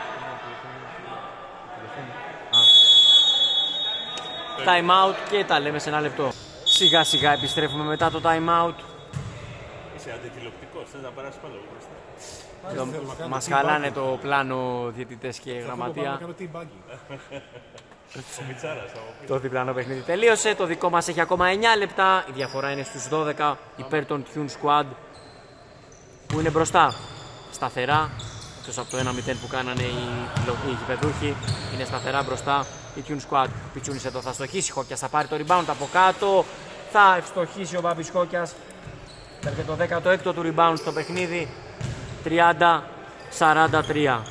Time out και τα λέμε σε ένα λεπτό. Σιγά σιγά επιστρέφουμε μετά το time out. Είσαι αντιτηλεοπτικός, θες να περάσεις πάλι μπροστά. Μας χαλάνε το πλάνο διαιτητές και γραμματεία. Το διπλανό παιχνίδι τελείωσε. Το δικό μας έχει ακόμα εννιά λεπτά. Η διαφορά είναι στους δώδεκα υπέρ των Tune Squad που είναι μπροστά σταθερά. Εκτός από το ένα μηδέν που κάνανε οι, οι γηπεδούχοι, είναι σταθερά μπροστά η Tune Squad. Πιτσούνις εδώ θα στοχίσει. Χόκιας θα πάρει το rebound από κάτω. Θα ευστοχίσει ο Μπάμπης Χόκιας. Θα και το δέκατο έκτο του rebound στο παιχνίδι. τριάντα σαράντα τρία.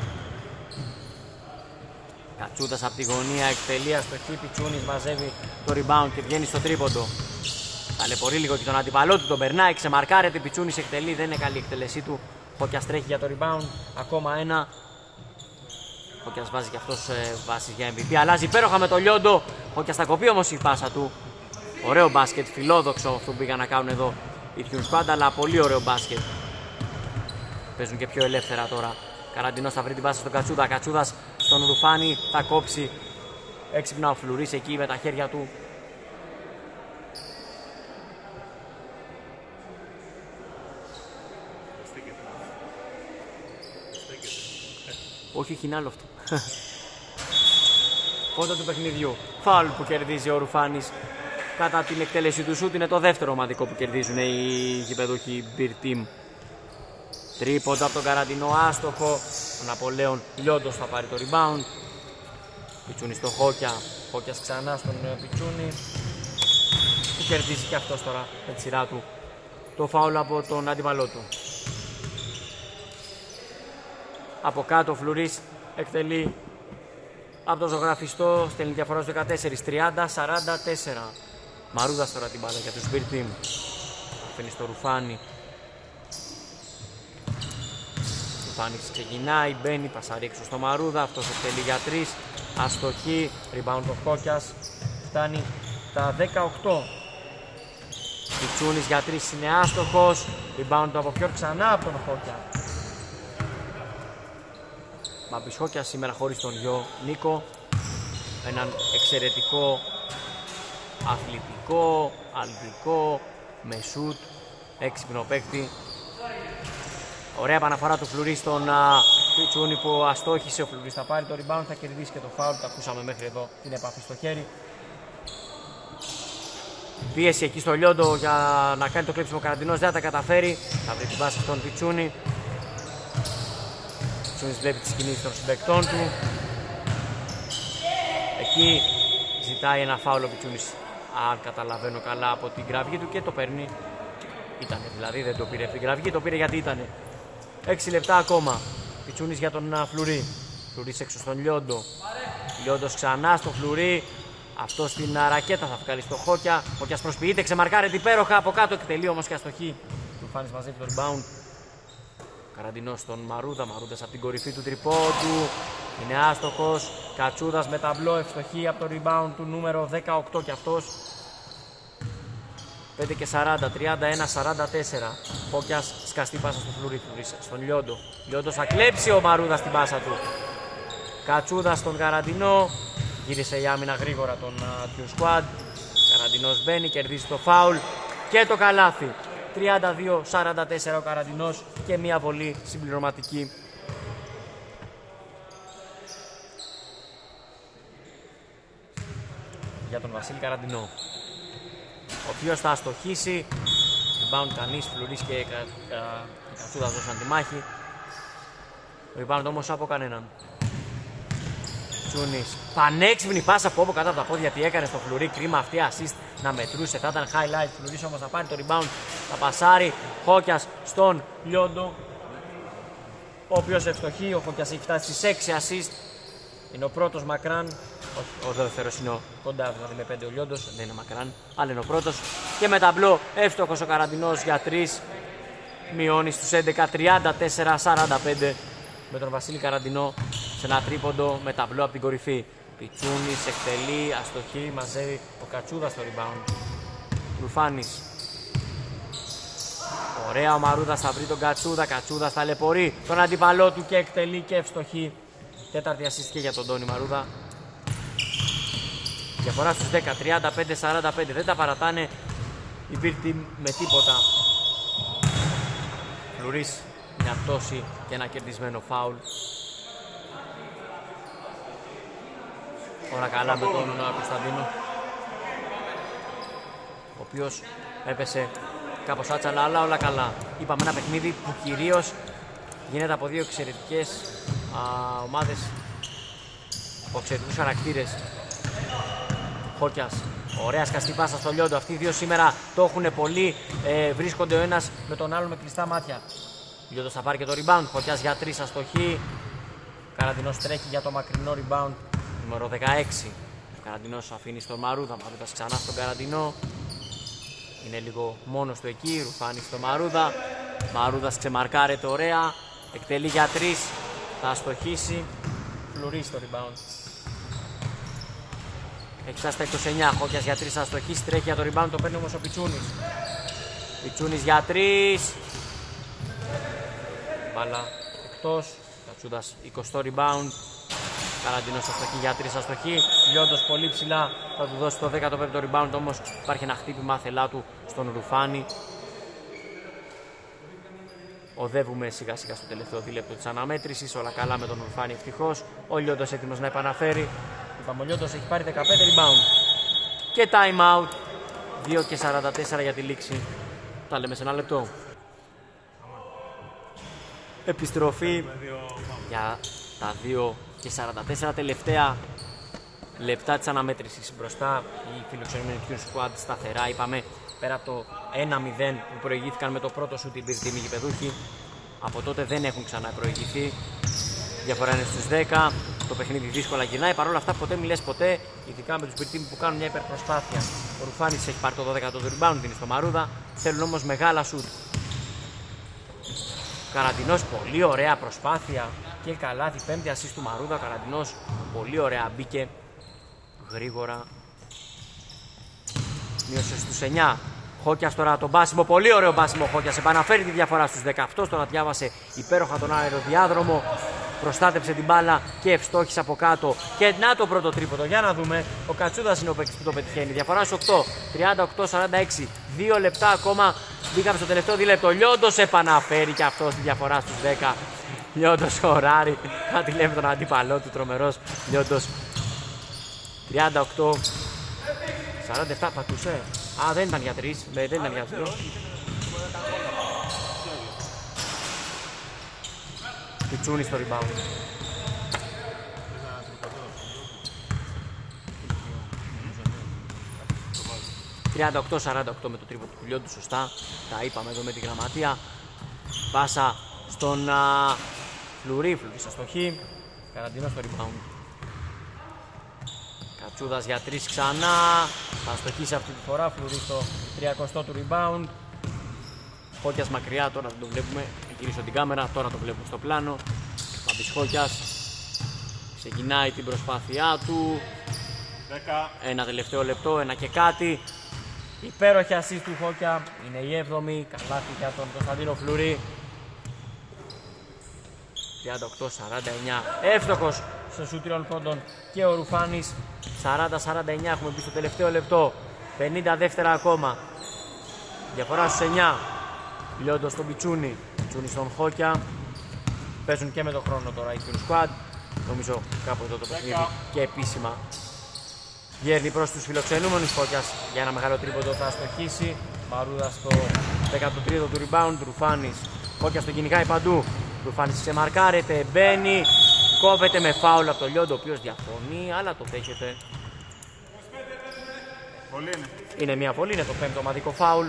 Κατσούδας από τη γωνία, εκτελεί αστοχή, Πιτσούνις μαζεύει το rebound και βγαίνει στο τρίποντο. Ταλαιπωρεί λίγο και τον αντιπαλό του, τον περνάει, ξεμαρκάρεται, Πιτσούνις εκτελεί, δεν είναι καλή η εκτελεσή του. Χόκιας τρέχει για το rebound, ακόμα ένα. Χόκιας βάζει και αυτός ε, βάσεις για εμ βι πι, αλλάζει υπέροχα με το Λιόντο. Χόκιας θα κοπεί όμως η πάσα του. Ωραίο μπάσκετ, φιλόδοξο αυτό που πήγαν να κάνουν εδώ οι Tune Squad, αλλά πολύ ωραίο μπάσκετ. Παίζουν και πιο ελεύθερα τώρα. Καραντινός θα βρει την πάσα στον Κατσούδα. Κατσούδας στον Ρουφάνη θα κόψει. Έξυπνα ο Φλουρής εκεί με τα χέρια του. Όχι, όχι, είναι άλλο αυτό. Φώτα του παιχνιδιού. Φάουλ που κερδίζει ο Ρουφάνης κατά την εκτέλεση του σούτ. Είναι το δεύτερο ομαδικό που κερδίζουν οι γηπεδούχοι Beer Team. Τρίποντα από τον Καραντινό, άστοχο. Ο Ναπολέον Λιόντος θα πάρει το rebound. Πιτσούνι στο Χόκια. Χόκιας ξανά στον Πιτσούνι. Που κερδίζει και αυτός τώρα με τη σειρά του το φάουλ από τον αντιπαλό του. Από κάτω ο Φλουρής εκτελεί από το ζωγραφιστό, στέλνει διαφορά στους δεκατέσσερα, τριάντα σαράντα τέσσερα. Μαρούδας τώρα την μπάλα για τους Beer Team. Αφήνει στο Ρουφάνι. Ρουφάνης ξεκινάει, μπαίνει, πασάρει έξω στο Μαρούδα. Αυτός εκτελεί για τρεις. Αστοχή, rebound ο Χόκιας. Φτάνει τα δεκαοκτώ. Πιτσούνης για τρεις είναι άστοχος. Rebound από Πιόρ ξανά από τον Χόκια. Μπαμπης Χόκιας σήμερα χωρίς τον γιο Νίκο. Έναν εξαιρετικό, αθλητικό, αλτικό, με σουτ, έξυπνο παίκτη. Ωραία επαναφορά του Φλουρί στον Πιτσούνη που αστόχησε. Ο Φλουρί θα πάρει το rebound, θα κερδίσει και το foul. Τα ακούσαμε μέχρι εδώ, την επαφή στο χέρι. Πίεση εκεί στο Λιόντο για να κάνει το κλέψιμο ο Καραντινός, δεν θα τα καταφέρει. Θα βρει την πάσα στον Πιτσούνη. Ο Πιτσούνης βλέπει τις κινήσεις των συμπαικτών του. Εκεί ζητάει ένα φάουλ ο Πιτσούνης, αν καταλαβαίνω καλά, από την κραυγή του και το παίρνει. Ήτανε δηλαδή, δεν το πήρε από την κραυγή, το πήρε γιατί ήτανε. έξι λεπτά ακόμα. Πιτσούνης για τον Φλουρί. Φλουρί έξω στον Λιόντο. Λιόντος ξανά στο Φλουρί. Αυτό στην ρακέτα θα βγάλει στο Χόκια. Χόκιας προσποιείται, ξεμαρκάρεται υπέροχα. Από κάτω εκτελεί όμως και αστοχή. Ρουφάνης μαζεύει το rebound. Καραντινός στον Μαρούδα. Μαρούδας από την κορυφή του τριπόντου. Είναι άστοχος. Κατσούδας με ταμπλό, ευστοχή από το rebound του νούμερο δεκαοκτώ κι αυτός. πέντε και σαράντα, τριάντα ένα σαράντα τέσσερα. Χόκιας σκαστή πάσα στο Φλουρί. Στον Λιόντο. Λιόντος θα κλέψει ο Μαρούδας την πάσα του. Κατσούδας στον Καραντινό. Γύρισε η άμυνα γρήγορα τον Team Squad. Καραντινός μπαίνει, κερδίζει το φάουλ και το καλάθι. τριάντα δύο σαράντα τέσσερα ο Καραντινός και μία βολή συμπληρωματική. Για τον Βασίλη Καραντινό, ο οποίος θα αστοχίσει. Rebound κανείς, Φλουρής και Κατσούδας δώσαν τη μάχη. Rebound όμως από κανέναν. Τσούνης, πανέξυπνη πάσα από όπου κάτω από τα πόδια, τι έκανε στο Φλουρί. Κρίμα αυτή assist να μετρούσε, θα ήταν highlight. Φλουρής όμως θα πάρει το rebound, θα πασάρει. Χόκιας στον Λιόντο, ο οποίος ευστοχεί. Ο Χόκιας έχει φτάσει στις έξι assist. Είναι ο πρώτος μακράν. Ο, ο δεύτερος είναι ο κοντά, δηλαδή με πέντε ο Λιόντος. Δεν είναι μακράν, αλλά είναι ο πρώτος. Και με ταμπλό εύστοχος ο Καραντινός για τρεις. Μειώνει στους έντεκα, τριάντα τέσσερα σαράντα πέντε. Με τον Βασίλη Καραντινό σε ένα τρίποντο με ταμπλό από την κορυφή. Πιτσούνης εκτελεί, αστοχή, μαζεύει ο Κατσούδας στο rebound. Ρουφάνης. Ωραία, ο Μαρούδας θα βρει τον Κατσούδα. Κατσούδας ταλαιπωρεί τον αντίπαλό του και εκτελεί και ευστοχή. Τέταρτη assist και για τον Τόνι Μαρούδα. Διαφορά στους δέκα, τριάντα πέντε σαράντα πέντε. Δεν τα παρατάνε οι Beer Team με τίποτα. Φλουρής μια πτώση και ένα κερδισμένο φάουλ. Όλα καλά με τον Κωνσταντίνο, ο οποίος έπεσε κάπως άτσαλα, αλλά όλα καλά. Είπαμε ένα παιχνίδι που κυρίως γίνεται από δύο εξαιρετικές α, ομάδες, από εξαιρετικούς χαρακτήρες. Χόκιας, ωραία σκαστή πάσα στο Λιόντο. Αυτοί οι δύο σήμερα το έχουν πολύ, ε, βρίσκονται ο ένας με τον άλλο με κλειστά μάτια. Λιόντος θα πάρει και το rebound. Χόκιας για τρεις, αστοχή. Καραντινός τρέχει για το μακρινό rebound. Νούμερο δεκαέξι. Ο Καραντινός αφήνει στον Μαρούδα. Μαρούδας ξανά στον Καραντινό. Είναι λίγο μόνος του εκεί. Ρουφάνει στον Μαρούδα. Μαρούδας ξεμαρκάρεται ωραία. Εκτελεί για τρεις. Θα αστοχίσει. Φλουρί στο rebound. Έχει φτάσει στα είκοσι εννιά. Χόκιας για τρεις, θα αστοχίσει. Τρέχει για το rebound. Το παίρνει όμως ο Πιτσούνης. Πιτσούνης για τρεις. Μπάλα εκτός. Κατσούδας εικοστό rebound. Καραντινός αστοχή για τρεις, αστοχή. Λιόντος πολύ ψηλά, θα του δώσει το δέκατο πέμπτο rebound, όμως υπάρχει ένα χτύπημα θελά του στον Ρουφάνη. Οδεύουμε σιγά σιγά στο τελευταίο δίλεπτο της αναμέτρησης. Όλα καλά με τον Ρουφάνη ευτυχώς. Ο Λιόντος έτοιμος να επαναφέρει. Είπαμε, ο Λιόντος έχει πάρει δεκαπέντε rebound. Και time out. δύο και σαράντα τέσσερα για τη λήξη. Τα λέμε σε ένα λεπτό. Επιστροφή για τα δύο και σαράντα τέσσερα τελευταία λεπτά της αναμέτρησης. Μπροστά οι φιλοξενούμενοι Team Squad σταθερά, είπαμε, πέρα από το ένα μηδέν που προηγήθηκαν με το πρώτο σουτ οι Beer Team γηπεδούχοι. Από τότε δεν έχουν ξανά προηγηθεί. Διαφορά είναι στους δέκα. το παιχνίδι δύσκολα γυρνάει. Παρ' όλα αυτά, ποτέ μη λες ποτέ, ειδικά με τους Big Team που κάνουν μια υπερπροσπάθεια. Ο Ρουφάνης έχει πάρει το δώδεκα το rebound, είναι στο Μαρούδα. Θέλουν όμως μεγάλα σουτ. Καραντινός, πολύ ωραία προσπάθεια και καλάθι. Πέμπτη ασίστ του Μαρούδα. Καραντινός, πολύ ωραία μπήκε γρήγορα. Μείωσε στους εννιά. Χόκιας τώρα τον μπάσιμο, πολύ ωραίο μπάσιμο Χόκιας, επαναφέρει τη διαφορά στους δέκα. Αυτός τώρα διάβασε υπέροχα τον αεροδιάδρομο, προστάτεψε την μπάλα και ευστόχησε από κάτω. Και να το πρώτο τρίποντο, για να δούμε. Ο Κατσούδας είναι ο παίκτης που το πετυχαίνει. Διαφορά στους οκτώ, τριάντα οκτώ σαράντα έξι, δύο λεπτά ακόμα. Μπήκαμε στο τελευταίο δίλεπτο. Λιόντος επαναφέρει και αυτό τη διαφορά στους δέκα. Λιόντος ωράρι, κάτι λέμε τον αντίπαλό του, τρομερός Λιόντος. τριάντα οκτώ σαράντα επτά πατούσε. Α, δεν ήταν για τρεις, δεν ήταν για δύο. Πιτσούνι στο rebound. τριάντα οκτώ σαράντα οκτώ με το τρίποντο του Λιόντου, σωστά. Τα είπαμε εδώ με τη γραμματεία. Πάσα στον α, Φλουρί, Φλουρί στο στοχή. Καραντίνο στο rebound. Κατσούδας για τρεις ξανά. Θα στοχίσει αυτή τη φορά. Φλουρί στο τριακοστό του rebound. Χόκιας μακριά, τώρα δεν το βλέπουμε. Γυρίσω την κάμερα, τώρα το βλέπουμε στο πλάνο. Παπης Χόκιας ξεκινάει την προσπάθειά του. δέκα. Ένα τελευταίο λεπτό, ένα και κάτι. Υπέροχη ασίστ του Χόκια. Είναι η έβδομη. Καλάθι για τον Κωνσταντίνο Φλουρί. τριάντα οκτώ σαράντα εννιά. Εύστοχος στο σουτ τριών πόντων και ο Ρουφάνης. σαράντα σαράντα εννιά έχουμε μπει στο τελευταίο λεπτό. πενήντα δεύτερα ακόμα. Διαφορά στους εννιά. Λιόντος στον Πιτσούνι. Πιτσούνι στον Χόκια. Παίζουν και με τον χρόνο τώρα η Team Squad. Νομίζω κάπου εδώ το παιχνίδι και επίσημα. Γέρνει προς τους φιλοξενούμενους. Χόκιας για ένα μεγάλο τρίποντο θα στοχίσει. Μαρούδα στο δέκατο τρίτο του rebound. Ρουφάνης. Χόκιας τον κυνηγάει παντού. Ρουφάνης ξεμαρκάρεται. Μπαίνει. Κόβεται με φάουλ από το Λιόντο, ο οποίος διαφωνεί, αλλά το δέχεται. Πολύ είναι. Είναι μια πολύ, είναι το πέμπτο ομαδικό φάουλ.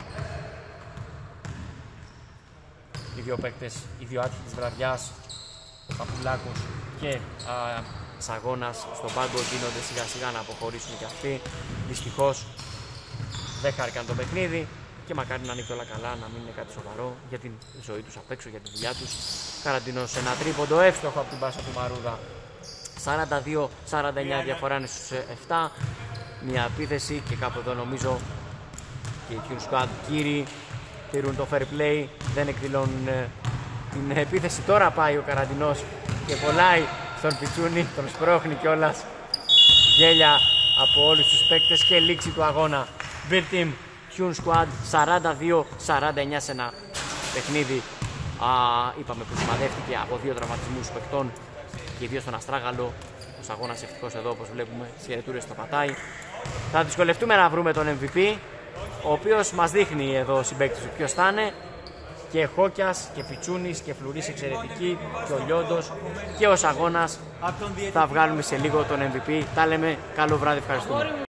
Οι δύο παίκτες, οι δύο άτυχοι της βραδιάς, ο Παπουλάκος και α, Σαγώνας στον πάγκο, γίνονται σιγά σιγά να αποχωρήσουν και αυτοί. Δυστυχώς δεν χάρηκαν το παιχνίδι και μακάρι να είναι και όλα καλά, να μην είναι κάτι σοβαρό για την ζωή τους απ' έξω, για τη δουλειά τους. Καραντινός ένα τρίποντο, εύστοχο από την πάσα του Μαρούδα. σαράντα δύο σαράντα εννιά διαφορά είναι στους επτά. Μια επίθεση και κάπου εδώ νομίζω και οι Team Squad κύριοι τηρούν το fair play, δεν εκδηλώνουν ε, την επίθεση. Τώρα πάει ο Καραντινός και βολάει στον Πιτσούνι, τον σπρώχνει κιόλας. Γέλια από όλους τους παίκτες και λήξη του αγώνα. Big Team Team Squad σαράντα δύο σαράντα εννιά σε ένα παιχνίδι. Α, είπαμε που σημαδεύτηκε από δύο τραυματισμούς παικτών και δύο στον Αστράγαλο. Ο αγώνας ευτυχώς εδώ, όπως βλέπουμε, συγχαιρετούρες στο πατάει. Θα δυσκολευτούμε να βρούμε τον εμ βι πι, ο οποίος μας δείχνει εδώ συμπαίκτης του ποιος θα είναι. Και Χόκιας και Πιτσούνης και Φλουρής εξαιρετική και ο Λιόντος και ο Σαγώνας. Θα βγάλουμε σε λίγο τον εμ βι πι. Τα λέμε, καλό βράδυ, ευχαριστούμε.